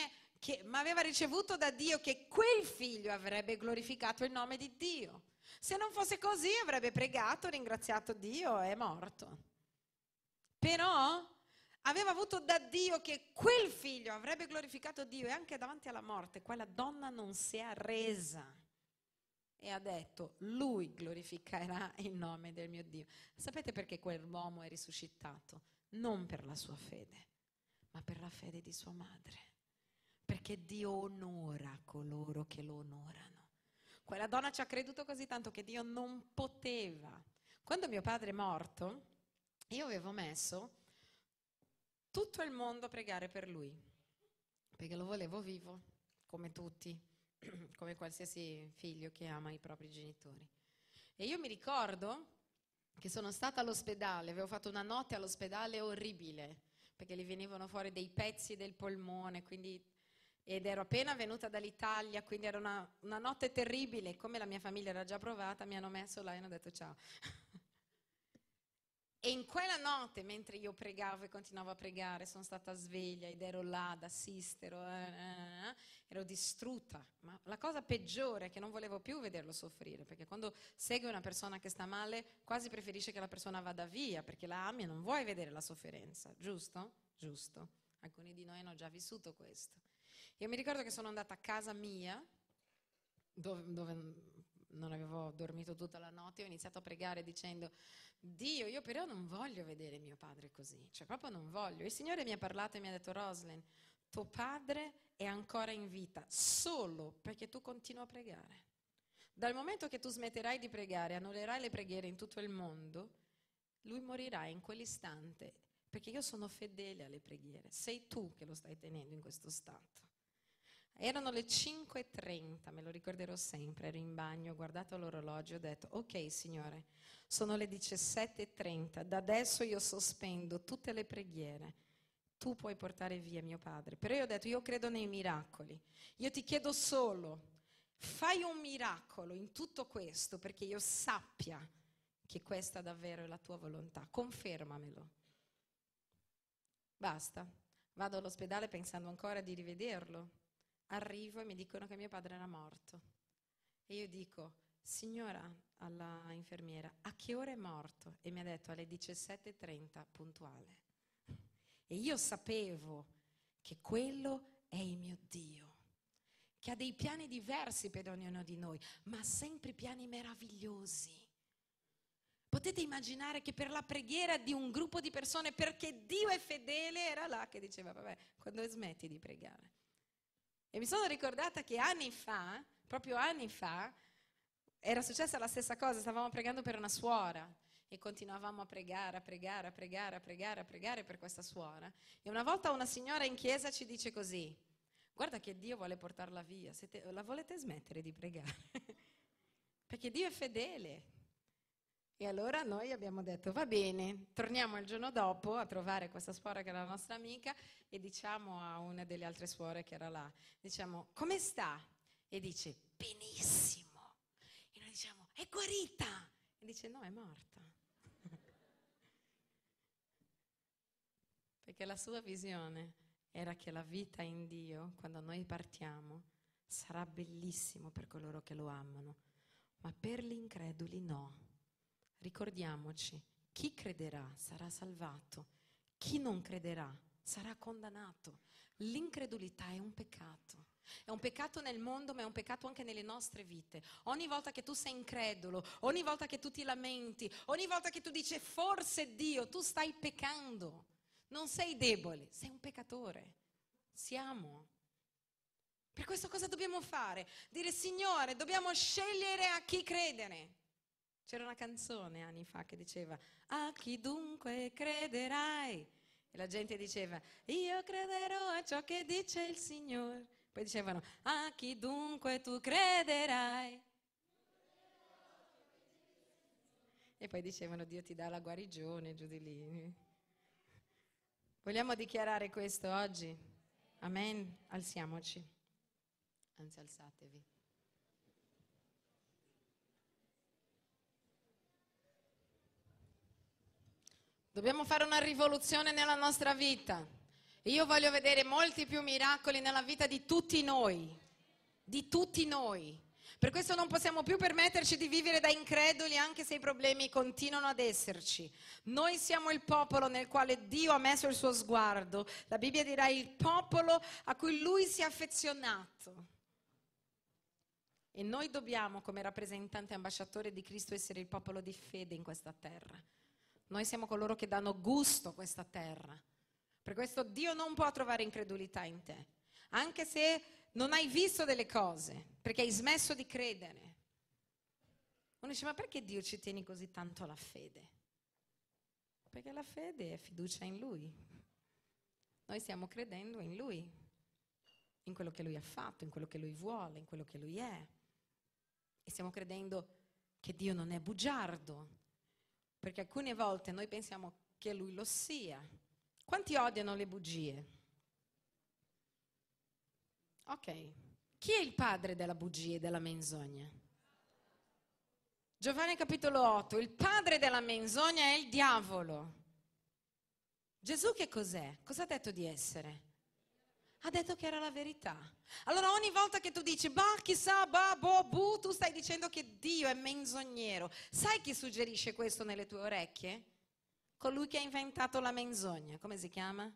che, ma aveva ricevuto da Dio che quel figlio avrebbe glorificato il nome di Dio. Se non fosse così avrebbe pregato, ringraziato Dio e è morto. Però aveva avuto da Dio che quel figlio avrebbe glorificato Dio, e anche davanti alla morte quella donna non si è arresa e ha detto: lui glorificherà il nome del mio Dio. Sapete perché quell'uomo è risuscitato? Non per la sua fede, ma per la fede di sua madre, perché Dio onora coloro che lo onorano. Quella donna ci ha creduto così tanto che Dio non poteva. Quando mio padre è morto, io avevo messo tutto il mondo a pregare per lui, perché lo volevo vivo, come tutti, come qualsiasi figlio che ama i propri genitori. E io mi ricordo che sono stata all'ospedale, avevo fatto una notte all'ospedale orribile, perché gli venivano fuori dei pezzi del polmone, quindi, ed ero appena venuta dall'Italia, quindi era una, una notte terribile. Come la mia famiglia era già provata, mi hanno messo là e hanno detto ciao. E in quella notte, mentre io pregavo e continuavo a pregare, sono stata sveglia ed ero là ad assistere, eh, eh, ero distrutta. Ma la cosa peggiore è che non volevo più vederlo soffrire, perché quando segui una persona che sta male, quasi preferisci che la persona vada via, perché la ami e non vuoi vedere la sofferenza, giusto? Giusto. Alcuni di noi hanno già vissuto questo. Io mi ricordo che sono andata a casa mia, dove, dove non avevo dormito tutta la notte, ho iniziato a pregare dicendo: Dio, io però non voglio vedere mio padre così, cioè proprio non voglio. Il Signore mi ha parlato e mi ha detto: Roslyn, tuo padre è ancora in vita solo perché tu continui a pregare. Dal momento che tu smetterai di pregare, annullerai le preghiere in tutto il mondo, lui morirà in quell'istante, perché io sono fedele alle preghiere. Sei tu che lo stai tenendo in questo stato. Erano le cinque e trenta, me lo ricorderò sempre, ero in bagno, ho guardato l'orologio e ho detto: ok Signore, sono le diciassette e trenta, da adesso io sospendo tutte le preghiere, tu puoi portare via mio padre. Però io ho detto: io credo nei miracoli, io ti chiedo solo, fai un miracolo in tutto questo perché io sappia che questa davvero è la tua volontà, confermamelo. Basta, vado all'ospedale pensando ancora di rivederlo. Arrivo e mi dicono che mio padre era morto. E io dico: signora, alla infermiera, a che ora è morto? E mi ha detto: alle diciassette e trenta, puntuale. E io sapevo che quello è il mio Dio, che ha dei piani diversi per ognuno di noi, ma sempre piani meravigliosi. Potete immaginare che per la preghiera di un gruppo di persone, perché Dio è fedele, era là che diceva: vabbè, quando smetti di pregare? E mi sono ricordata che anni fa, proprio anni fa, era successa la stessa cosa. Stavamo pregando per una suora e continuavamo a pregare, a pregare, a pregare, a pregare, a pregare per questa suora. E una volta una signora in chiesa ci dice così: guarda che Dio vuole portarla via, siete, la volete smettere di pregare? Perché Dio è fedele. E allora noi abbiamo detto: va bene, torniamo il giorno dopo a trovare questa suora che era la nostra amica e diciamo a una delle altre suore che era là, diciamo: come sta? E dice: benissimo. E noi diciamo: è guarita. E dice: no, è morta. Perché la sua visione era che la vita in Dio, quando noi partiamo, sarà bellissimo per coloro che lo amano, ma per gli increduli no. Ricordiamoci, chi crederà sarà salvato, chi non crederà sarà condannato. L'incredulità è un peccato. È un peccato nel mondo, ma è un peccato anche nelle nostre vite. Ogni volta che tu sei incredulo, ogni volta che tu ti lamenti, ogni volta che tu dici forse Dio, tu stai peccando. Non sei debole, sei un peccatore. Siamo. Per questo cosa dobbiamo fare? Dire: Signore, dobbiamo scegliere a chi credere. C'era una canzone anni fa che diceva: a chi dunque crederai? E la gente diceva: io crederò a ciò che dice il Signore. Poi dicevano: a chi dunque tu crederai? E poi dicevano: Dio ti dà la guarigione, giù di lì. Vogliamo dichiarare questo oggi? Amen? Alziamoci. Anzi, alzatevi. Dobbiamo fare una rivoluzione nella nostra vita Io voglio vedere molti più miracoli nella vita di tutti noi, di tutti noi. Per questo non possiamo più permetterci di vivere da increduli anche se i problemi continuano ad esserci. Noi siamo il popolo nel quale Dio ha messo il suo sguardo. La Bibbia dirà il popolo a cui Lui si è affezionato. E noi dobbiamo, come rappresentante e ambasciatore di Cristo, essere il popolo di fede in questa terra. Noi siamo coloro che danno gusto a questa terra. Per questo Dio non può trovare incredulità in te, anche se non hai visto delle cose, perché hai smesso di credere. Uno dice, ma perché Dio ci tieni così tanto alla fede? Perché la fede è fiducia in Lui. Noi stiamo credendo in Lui, in quello che Lui ha fatto, in quello che Lui vuole, in quello che Lui è. E stiamo credendo che Dio non è bugiardo, perché alcune volte noi pensiamo che Lui lo sia. Quanti odiano le bugie? Ok. Chi è il padre della bugia e della menzogna? Giovanni capitolo otto, il padre della menzogna è il diavolo. Gesù che cos'è? Cosa ha detto di essere? Ha detto che era la verità. Allora ogni volta che tu dici, bah, chissà, bah, boh, bu, tu stai dicendo che Dio è menzognero. Sai chi suggerisce questo nelle tue orecchie? Colui che ha inventato la menzogna. Come si chiama?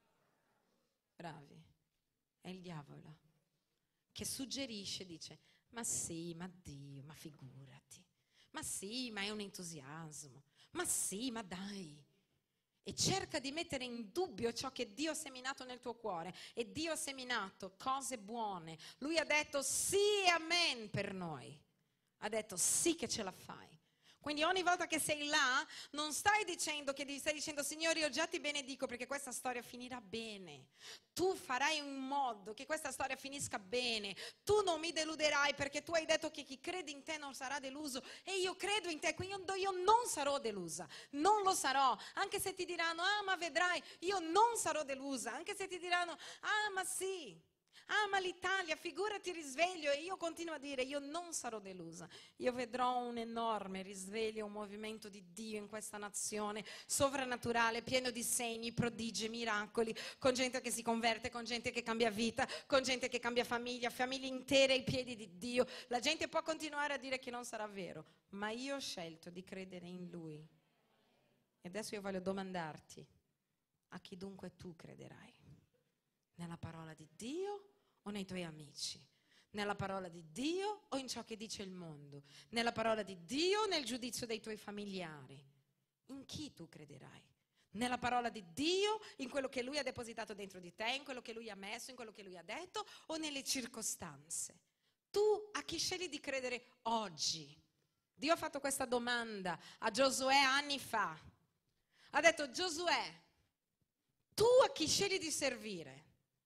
Bravi. È il diavolo. Che suggerisce, dice, ma sì, ma Dio, ma figurati. Ma sì, ma è un entusiasmo. Ma sì, ma dai. E cerca di mettere in dubbio ciò che Dio ha seminato nel tuo cuore. E Dio ha seminato cose buone. Lui ha detto sì e amen per noi. Ha detto sì che ce la fai. Quindi ogni volta che sei là non stai dicendo che stai dicendo Signore io già ti benedico perché questa storia finirà bene. Tu farai in modo che questa storia finisca bene. Tu non mi deluderai perché tu hai detto che chi crede in te non sarà deluso e io credo in te, quindi io non sarò delusa. Non lo sarò, anche se ti diranno ah ma vedrai, io non sarò delusa, anche se ti diranno ah ma sì. Ah, ma l'Italia, figurati risveglio, e io continuo a dire, io non sarò delusa. Io vedrò un enorme risveglio, un movimento di Dio in questa nazione, sovrannaturale, pieno di segni, prodigi, miracoli, con gente che si converte, con gente che cambia vita, con gente che cambia famiglia, famiglie intere ai piedi di Dio. La gente può continuare a dire che non sarà vero, ma io ho scelto di credere in Lui. E adesso io voglio domandarti, a chi dunque tu crederai? Nella parola di Dio o nei tuoi amici? Nella parola di Dio o in ciò che dice il mondo? Nella parola di Dio o nel giudizio dei tuoi familiari? In chi tu crederai? Nella parola di Dio, in quello che Lui ha depositato dentro di te, in quello che Lui ha messo, in quello che Lui ha detto o nelle circostanze? Tu a chi scegli di credere oggi? Dio ha fatto questa domanda a Giosuè anni fa. Ha detto Giosuè, tu a chi scegli di servire?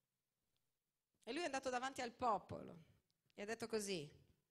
E lui è andato davanti al popolo e ha detto così,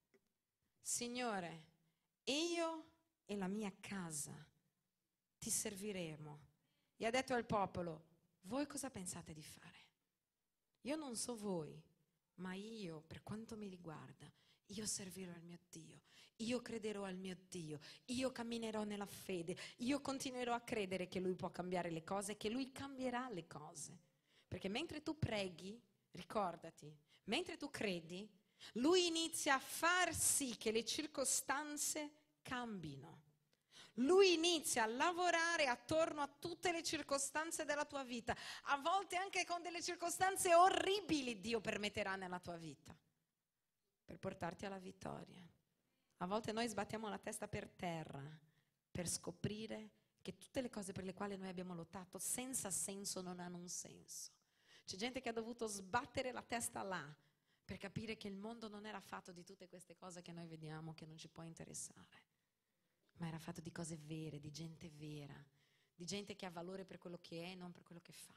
Signore, io e la mia casa ti serviremo. E ha detto al popolo, voi cosa pensate di fare? Io non so voi, ma io, per quanto mi riguarda, io servirò al mio Dio, io crederò al mio Dio, io camminerò nella fede, io continuerò a credere che Lui può cambiare le cose, che Lui cambierà le cose. Perché mentre tu preghi, ricordati, mentre tu credi, Lui inizia a far sì che le circostanze cambino. Lui inizia a lavorare attorno a tutte le circostanze della tua vita. A volte anche con delle circostanze orribili Dio permetterà nella tua vita per portarti alla vittoria. A volte noi sbattiamo la testa per terra per scoprire che tutte le cose per le quali noi abbiamo lottato senza senso non hanno un senso. C'è gente che ha dovuto sbattere la testa là per capire che il mondo non era fatto di tutte queste cose che noi vediamo che non ci può interessare, ma era fatto di cose vere, di gente vera, di gente che ha valore per quello che è e non per quello che fa.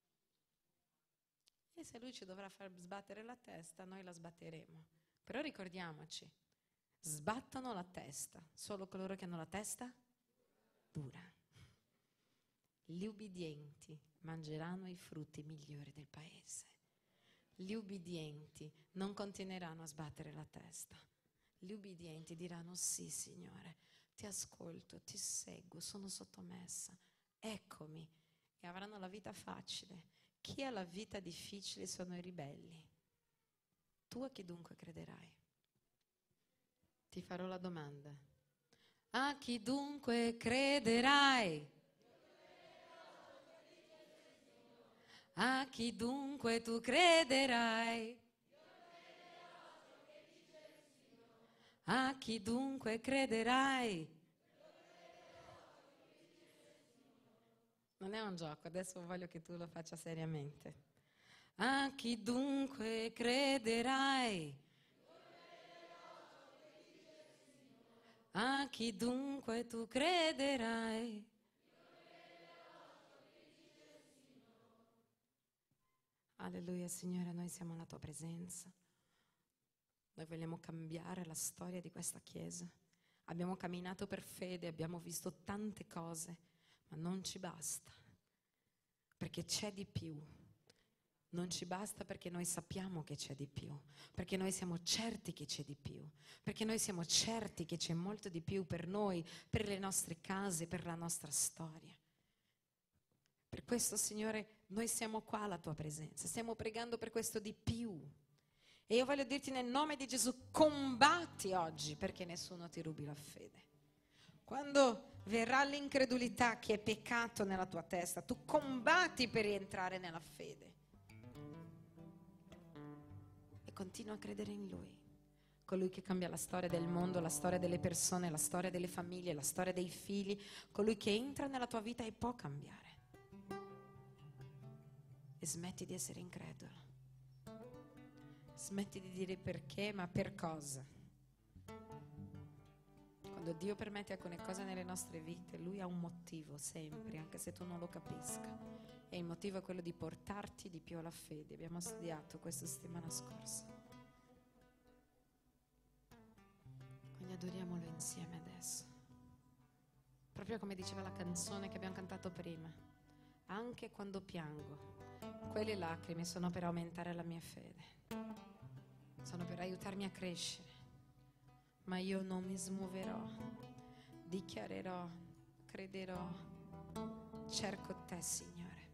E se Lui ci dovrà far sbattere la testa, noi la sbatteremo. Però ricordiamoci, sbattono la testa solo coloro che hanno la testa dura. Gli ubbidienti mangeranno i frutti migliori del paese. Gli ubbidienti non continueranno a sbattere la testa. Gli ubbidienti diranno sì, Signore, ti ascolto, ti seguo, sono sottomessa, eccomi. E avranno la vita facile. Chi ha la vita difficile sono i ribelli. Tu a chi dunque crederai? Ti farò la domanda. A chi dunque crederai? A chi dunque tu crederai? A chi dunque crederai? Non è un gioco, adesso voglio che tu lo faccia seriamente. A chi dunque crederai? A chi dunque tu crederai? Alleluia, Signore, noi siamo alla tua presenza. Noi vogliamo cambiare la storia di questa Chiesa. Abbiamo camminato per fede, abbiamo visto tante cose, ma non ci basta, perché c'è di più. Non ci basta perché noi sappiamo che c'è di più, perché noi siamo certi che c'è di più, perché noi siamo certi che c'è molto di più per noi, per le nostre case, per la nostra storia. Per questo, Signore, noi siamo qua alla tua presenza, stiamo pregando per questo di più. E io voglio dirti nel nome di Gesù, combatti oggi perché nessuno ti rubi la fede. Quando verrà l'incredulità che è peccato nella tua testa, tu combatti per rientrare nella fede. E continua a credere in Lui, colui che cambia la storia del mondo, la storia delle persone, la storia delle famiglie, la storia dei figli, colui che entra nella tua vita e può cambiare. E smetti di essere incredulo. Smetti di dire perché, ma per cosa. Quando Dio permette alcune cose nelle nostre vite, Lui ha un motivo sempre, anche se tu non lo capisca. E il motivo è quello di portarti di più alla fede. Abbiamo studiato questa settimana scorsa. Quindi adoriamolo insieme adesso. Proprio come diceva la canzone che abbiamo cantato prima. Anche quando piango, quelle lacrime sono per aumentare la mia fede. Sono per aiutarmi a crescere. Ma io non mi smuoverò. Dichiarerò, crederò. Cerco te, Signore.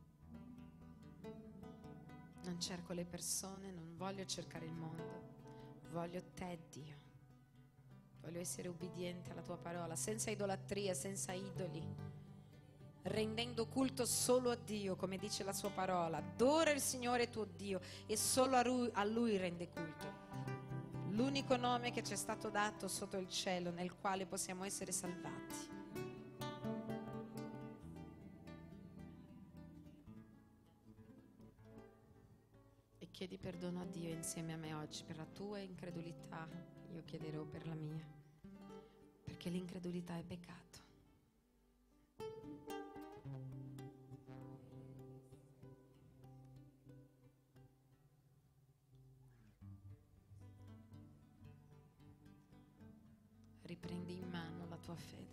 Non cerco le persone, non voglio cercare il mondo. Voglio te, Dio. Voglio essere ubbidiente alla tua parola, senza idolatria, senza idoli. Rendendo culto solo a Dio, come dice la sua parola. Adora il Signore tuo Dio e solo a Lui, a Lui rende culto. L'unico nome che ci è stato dato sotto il cielo nel quale possiamo essere salvati. E chiedi perdono a Dio insieme a me oggi per la tua incredulità. Io chiederò per la mia, perché l'incredulità è peccato. Riprendi in mano la tua fede.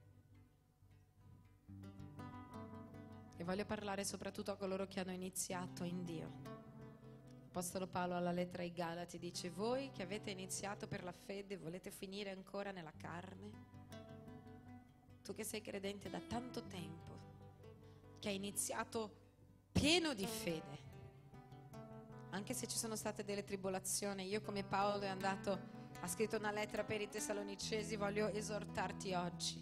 E voglio parlare soprattutto a coloro che hanno iniziato in Dio. L'Apostolo Paolo alla lettera ai Galati dice: voi che avete iniziato per la fede volete finire ancora nella carne? Tu che sei credente da tanto tempo, che hai iniziato pieno di fede, anche se ci sono state delle tribolazioni, io come Paolo è andato, ha scritto una lettera per i Tessalonicesi, voglio esortarti oggi.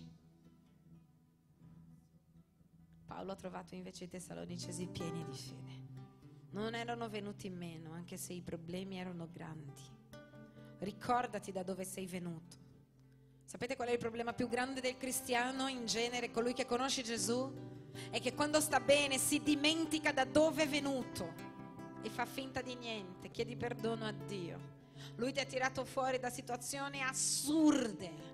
Paolo ha trovato invece i Tessalonicesi pieni di fede. Non erano venuti meno, anche se i problemi erano grandi. Ricordati da dove sei venuto. Sapete qual è il problema più grande del cristiano in genere, colui che conosce Gesù? È che quando sta bene si dimentica da dove è venuto e fa finta di niente. Chiedi perdono a Dio. Lui ti ha tirato fuori da situazioni assurde.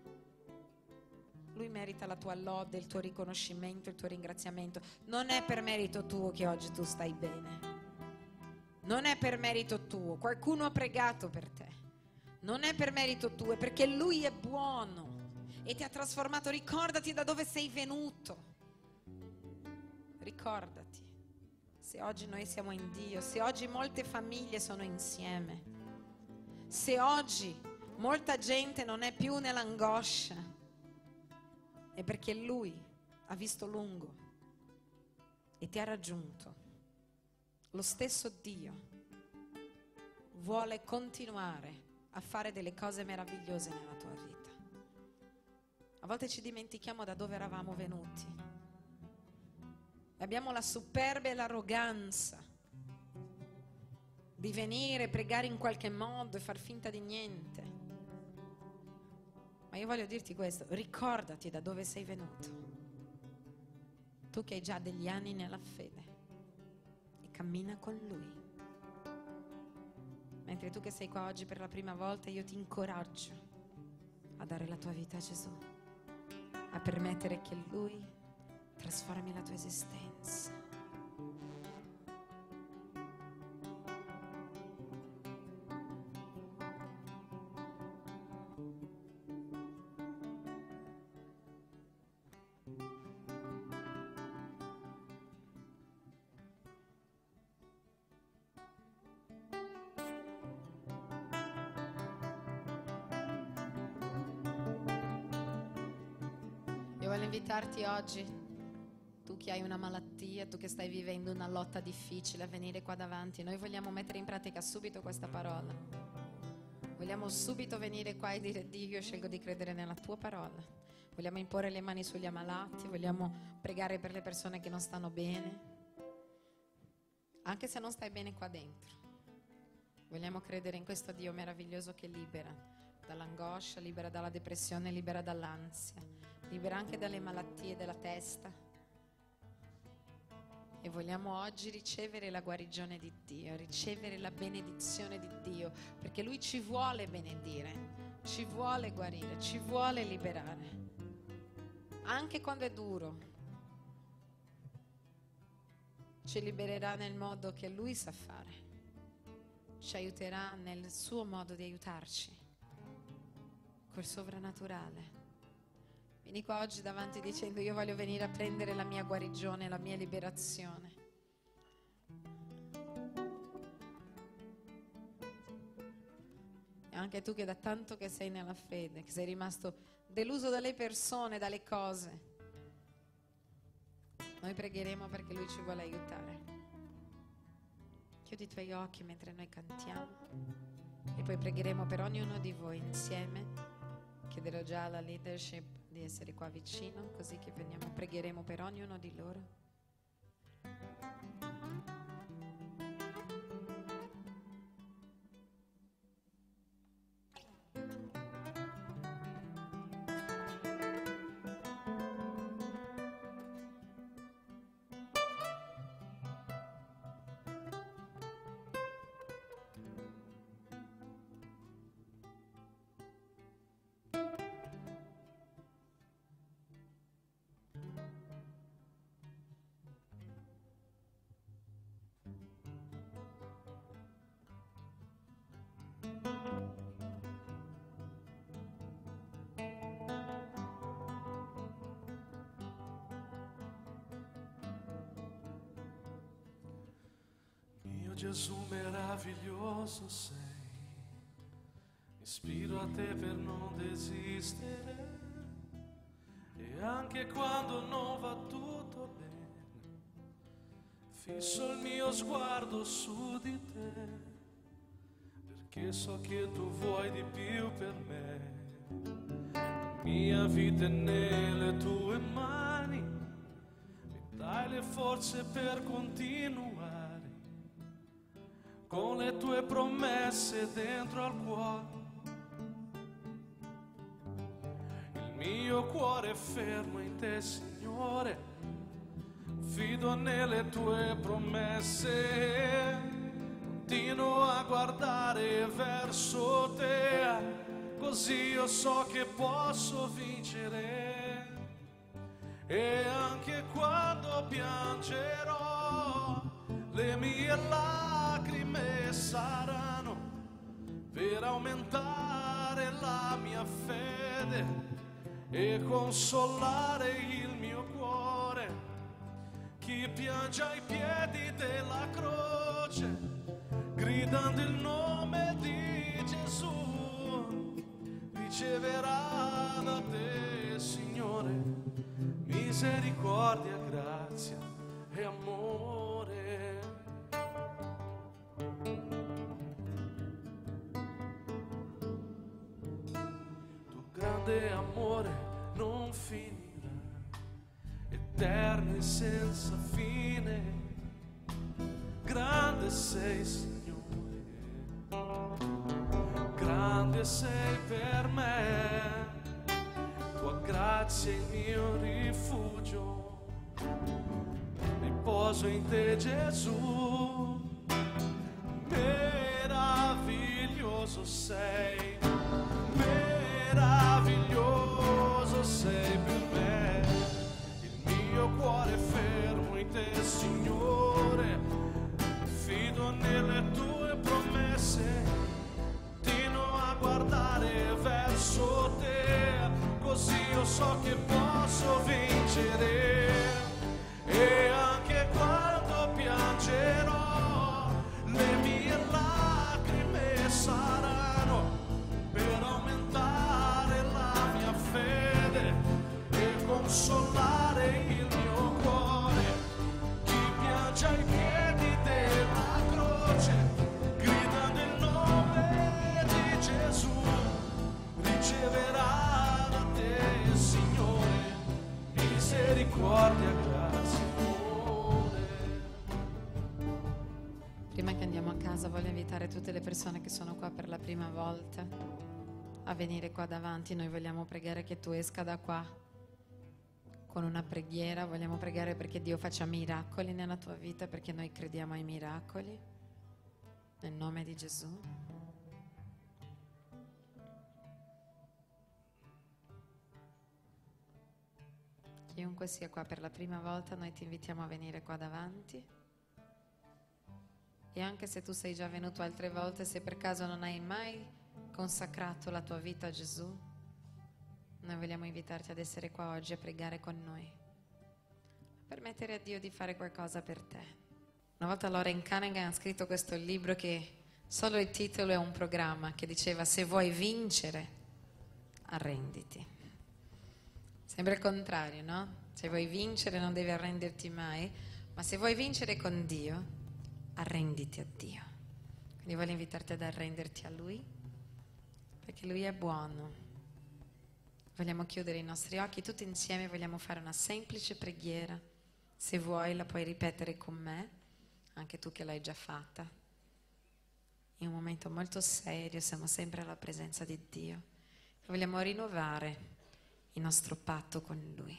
Lui merita la tua lode, il tuo riconoscimento, il tuo ringraziamento. Non è per merito tuo che oggi tu stai bene. Non è per merito tuo. Qualcuno ha pregato per te. Non è per merito tuo, è perché Lui è buono e ti ha trasformato. Ricordati da dove sei venuto. Ricordati. Se oggi noi siamo in Dio, se oggi molte famiglie sono insieme, se oggi molta gente non è più nell'angoscia, è perché Lui ha visto lungo e ti ha raggiunto lo stesso Dio vuole continuare a fare delle cose meravigliose nella tua vita. A volte ci dimentichiamo da dove eravamo venuti. Abbiamo la superbia e l'arroganza di venire, pregare in qualche modo e far finta di niente. Ma io voglio dirti questo: ricordati da dove sei venuto. Tu che hai già degli anni nella fede, e cammina con Lui. Mentre tu che sei qua oggi per la prima volta, io ti incoraggio a dare la tua vita a Gesù, a permettere che Lui trasformi la tua esistenza. Voglio invitarti oggi, tu che hai una malattia, tu che stai vivendo una lotta difficile, a venire qua davanti. Noi vogliamo mettere in pratica subito questa parola. Vogliamo subito venire qua e dire: Dio, io scelgo di credere nella tua parola. Vogliamo imporre le mani sugli ammalati, vogliamo pregare per le persone che non stanno bene, anche se non stai bene qua dentro. Vogliamo credere in questo Dio meraviglioso che libera dall'angoscia, libera dalla depressione, libera dall'ansia, libera anche dalle malattie della testa. E vogliamo oggi ricevere la guarigione di Dio, ricevere la benedizione di Dio, perché Lui ci vuole benedire, ci vuole guarire, ci vuole liberare, anche quando è duro. Ci libererà nel modo che Lui sa fare, ci aiuterà nel suo modo di aiutarci, col sovrannaturale. Vieni qua oggi davanti dicendo: io voglio venire a prendere la mia guarigione, la mia liberazione. E anche tu che da tanto che sei nella fede, che sei rimasto deluso dalle persone, dalle cose, noi pregheremo perché Lui ci vuole aiutare. Chiudi i tuoi occhi mentre noi cantiamo e poi pregheremo per ognuno di voi insieme. Chiederò già alla leadership di essere qua vicino, così che veniamo, pregheremo per ognuno di loro. Gesù meraviglioso sei, mi ispiro a te per non desistere, e anche quando non va tutto bene, fisso il mio sguardo su di te, perché so che tu vuoi di più per me. La mia vita è nelle tue mani, mi dai le forze per continuare, con le tue promesse dentro al cuore. Il mio cuore è fermo in te, Signore, fido nelle tue promesse, continuo a guardare verso te, così io so che posso vincere. E anche quando piangerò, le mie lacrime saranno per aumentare la mia fede e consolare il mio cuore. Chi piange ai piedi della croce, gridando il nome di Gesù, riceverà da te, Signore, misericordia, grazia e amore. amore non finirà, eterno e senza fine. Grande sei, Signore, grande sei per me, tua grazia è il mio rifugio, riposo in te, Gesù. Meraviglioso sei, meraviglioso sei per me, il mio cuore è fermo in te, Signore, fido nelle tue promesse, continuo a guardare verso te, così io so che posso vincere. E anche quando piangerò, le mie lacrime saranno per aumentare la mia fede e consolare il mio cuore. Chi piange ai piedi della croce, grida nel nome di Gesù, riceverà da te, Signore, misericordia, grazia, amore. Prima che andiamo a casa voglio invitare tutte le persone che sono qua per la prima volta a venire qua davanti. Noi vogliamo pregare che tu esca da qua con una preghiera, vogliamo pregare perché Dio faccia miracoli nella tua vita, perché noi crediamo ai miracoli, nel nome di Gesù. Chiunque sia qua per la prima volta, noi ti invitiamo a venire qua davanti. E anche se tu sei già venuto altre volte, se per caso non hai mai consacrato la tua vita a Gesù, noi vogliamo invitarti ad essere qua oggi a pregare con noi, a permettere a Dio di fare qualcosa per te. Una volta Lauren Cunningham ha scritto questo libro che solo il titolo è un programma, che diceva: se vuoi vincere, arrenditi. Sembra il contrario, no? Se vuoi vincere non devi arrenderti mai, ma se vuoi vincere con Dio, arrenditi a Dio. Quindi voglio invitarti ad arrenderti a Lui, perché Lui è buono. Vogliamo chiudere i nostri occhi tutti insieme, vogliamo fare una semplice preghiera. Se vuoi la puoi ripetere con me, anche tu che l'hai già fatta. In un momento molto serio, siamo sempre alla presenza di Dio. Vogliamo rinnovare il nostro patto con Lui.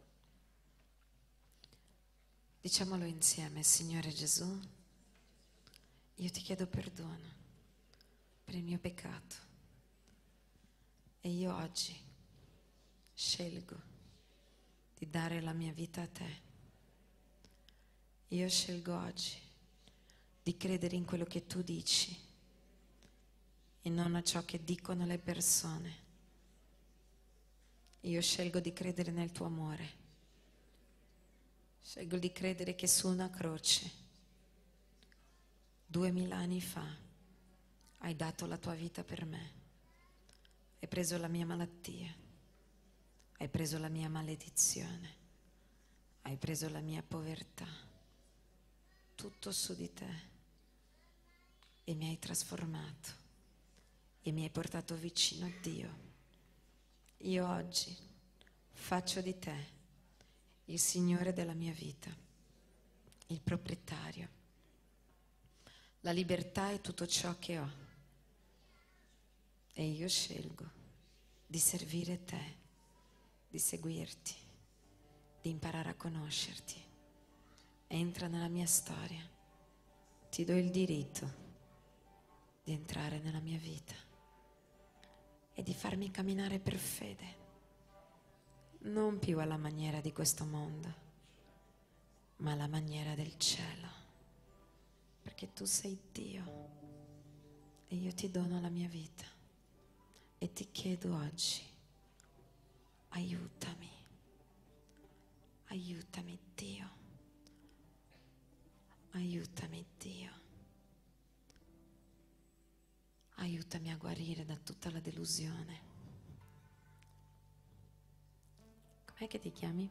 Diciamolo insieme: Signore Gesù, io ti chiedo perdono per il mio peccato e io oggi scelgo di dare la mia vita a te. Io scelgo oggi di credere in quello che tu dici e non a ciò che dicono le persone. Io scelgo di credere nel tuo amore. Scelgo di credere che su una croce duemila anni fa hai dato la tua vita per me, hai preso la mia malattia, hai preso la mia maledizione, hai preso la mia povertà, tutto su di te, e mi hai trasformato e mi hai portato vicino a Dio. Io oggi faccio di te il Signore della mia vita, il proprietario. La libertà è tutto ciò che ho e io scelgo di servire te, di seguirti, di imparare a conoscerti. Entra nella mia storia, ti do il diritto di entrare nella mia vita e di farmi camminare per fede, non più alla maniera di questo mondo, ma alla maniera del cielo. Perché tu sei Dio e io ti dono la mia vita e ti chiedo oggi: aiutami, aiutami Dio, aiutami Dio, aiutami a guarire da tutta la delusione. Com'è che ti chiami?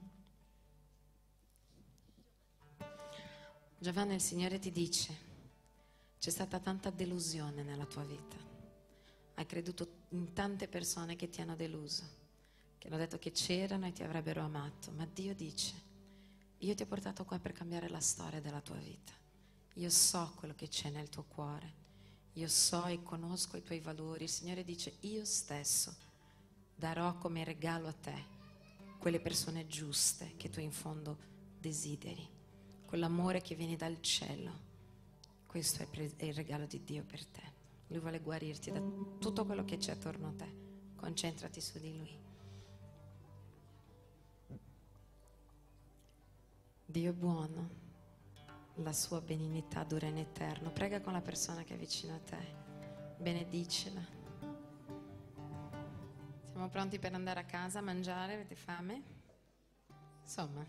Giovanni, il Signore ti dice: c'è stata tanta delusione nella tua vita, hai creduto in tante persone che ti hanno deluso, che hanno detto che c'erano e ti avrebbero amato, ma Dio dice: io ti ho portato qua per cambiare la storia della tua vita. Io so quello che c'è nel tuo cuore, io so e conosco i tuoi valori. Il Signore dice: io stesso darò come regalo a te quelle persone giuste che tu in fondo desideri, quell'amore che viene dal cielo. Questo è, pre- è il regalo di Dio per te. Lui vuole guarirti da tutto quello che c'è attorno a te. Concentrati su di Lui. Dio è buono, la sua benignità dura in eterno. Prega con la persona che è vicino a te, benedicela. Siamo pronti per andare a casa a mangiare? Avete fame? Insomma,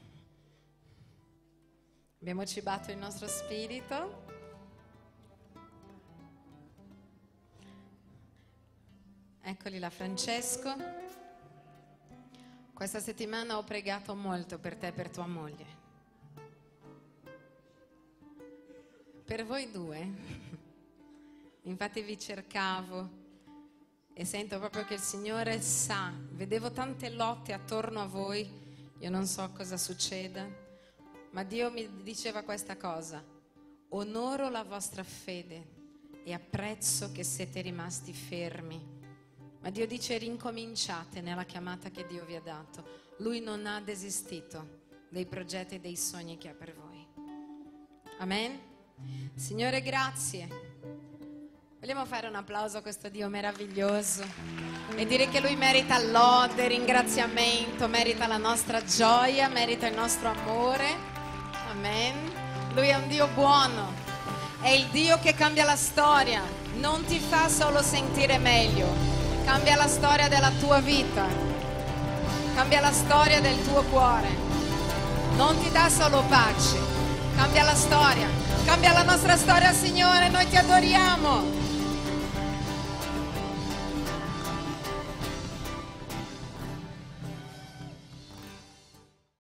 abbiamo cibato il nostro spirito. Eccoli là, Francesco. Questa settimana ho pregato molto per te e per tua moglie. Per voi due. Infatti vi cercavo e sento proprio che il Signore sa. Vedevo tante lotte attorno a voi. Io non so cosa succeda, ma Dio mi diceva questa cosa: onoro la vostra fede e apprezzo che siete rimasti fermi. Ma Dio dice: rincominciate nella chiamata che Dio vi ha dato. Lui non ha desistito dei progetti e dei sogni che ha per voi. Amen. Signore, grazie. Vogliamo fare un applauso a questo Dio meraviglioso e dire che Lui merita lode, ringraziamento, merita la nostra gioia, merita il nostro amore. Amen. Lui è un Dio buono, è il Dio che cambia la storia, non ti fa solo sentire meglio. Cambia la storia della tua vita, cambia la storia del tuo cuore, non ti dà solo pace, cambia la storia, cambia la nostra storia, Signore, noi ti adoriamo.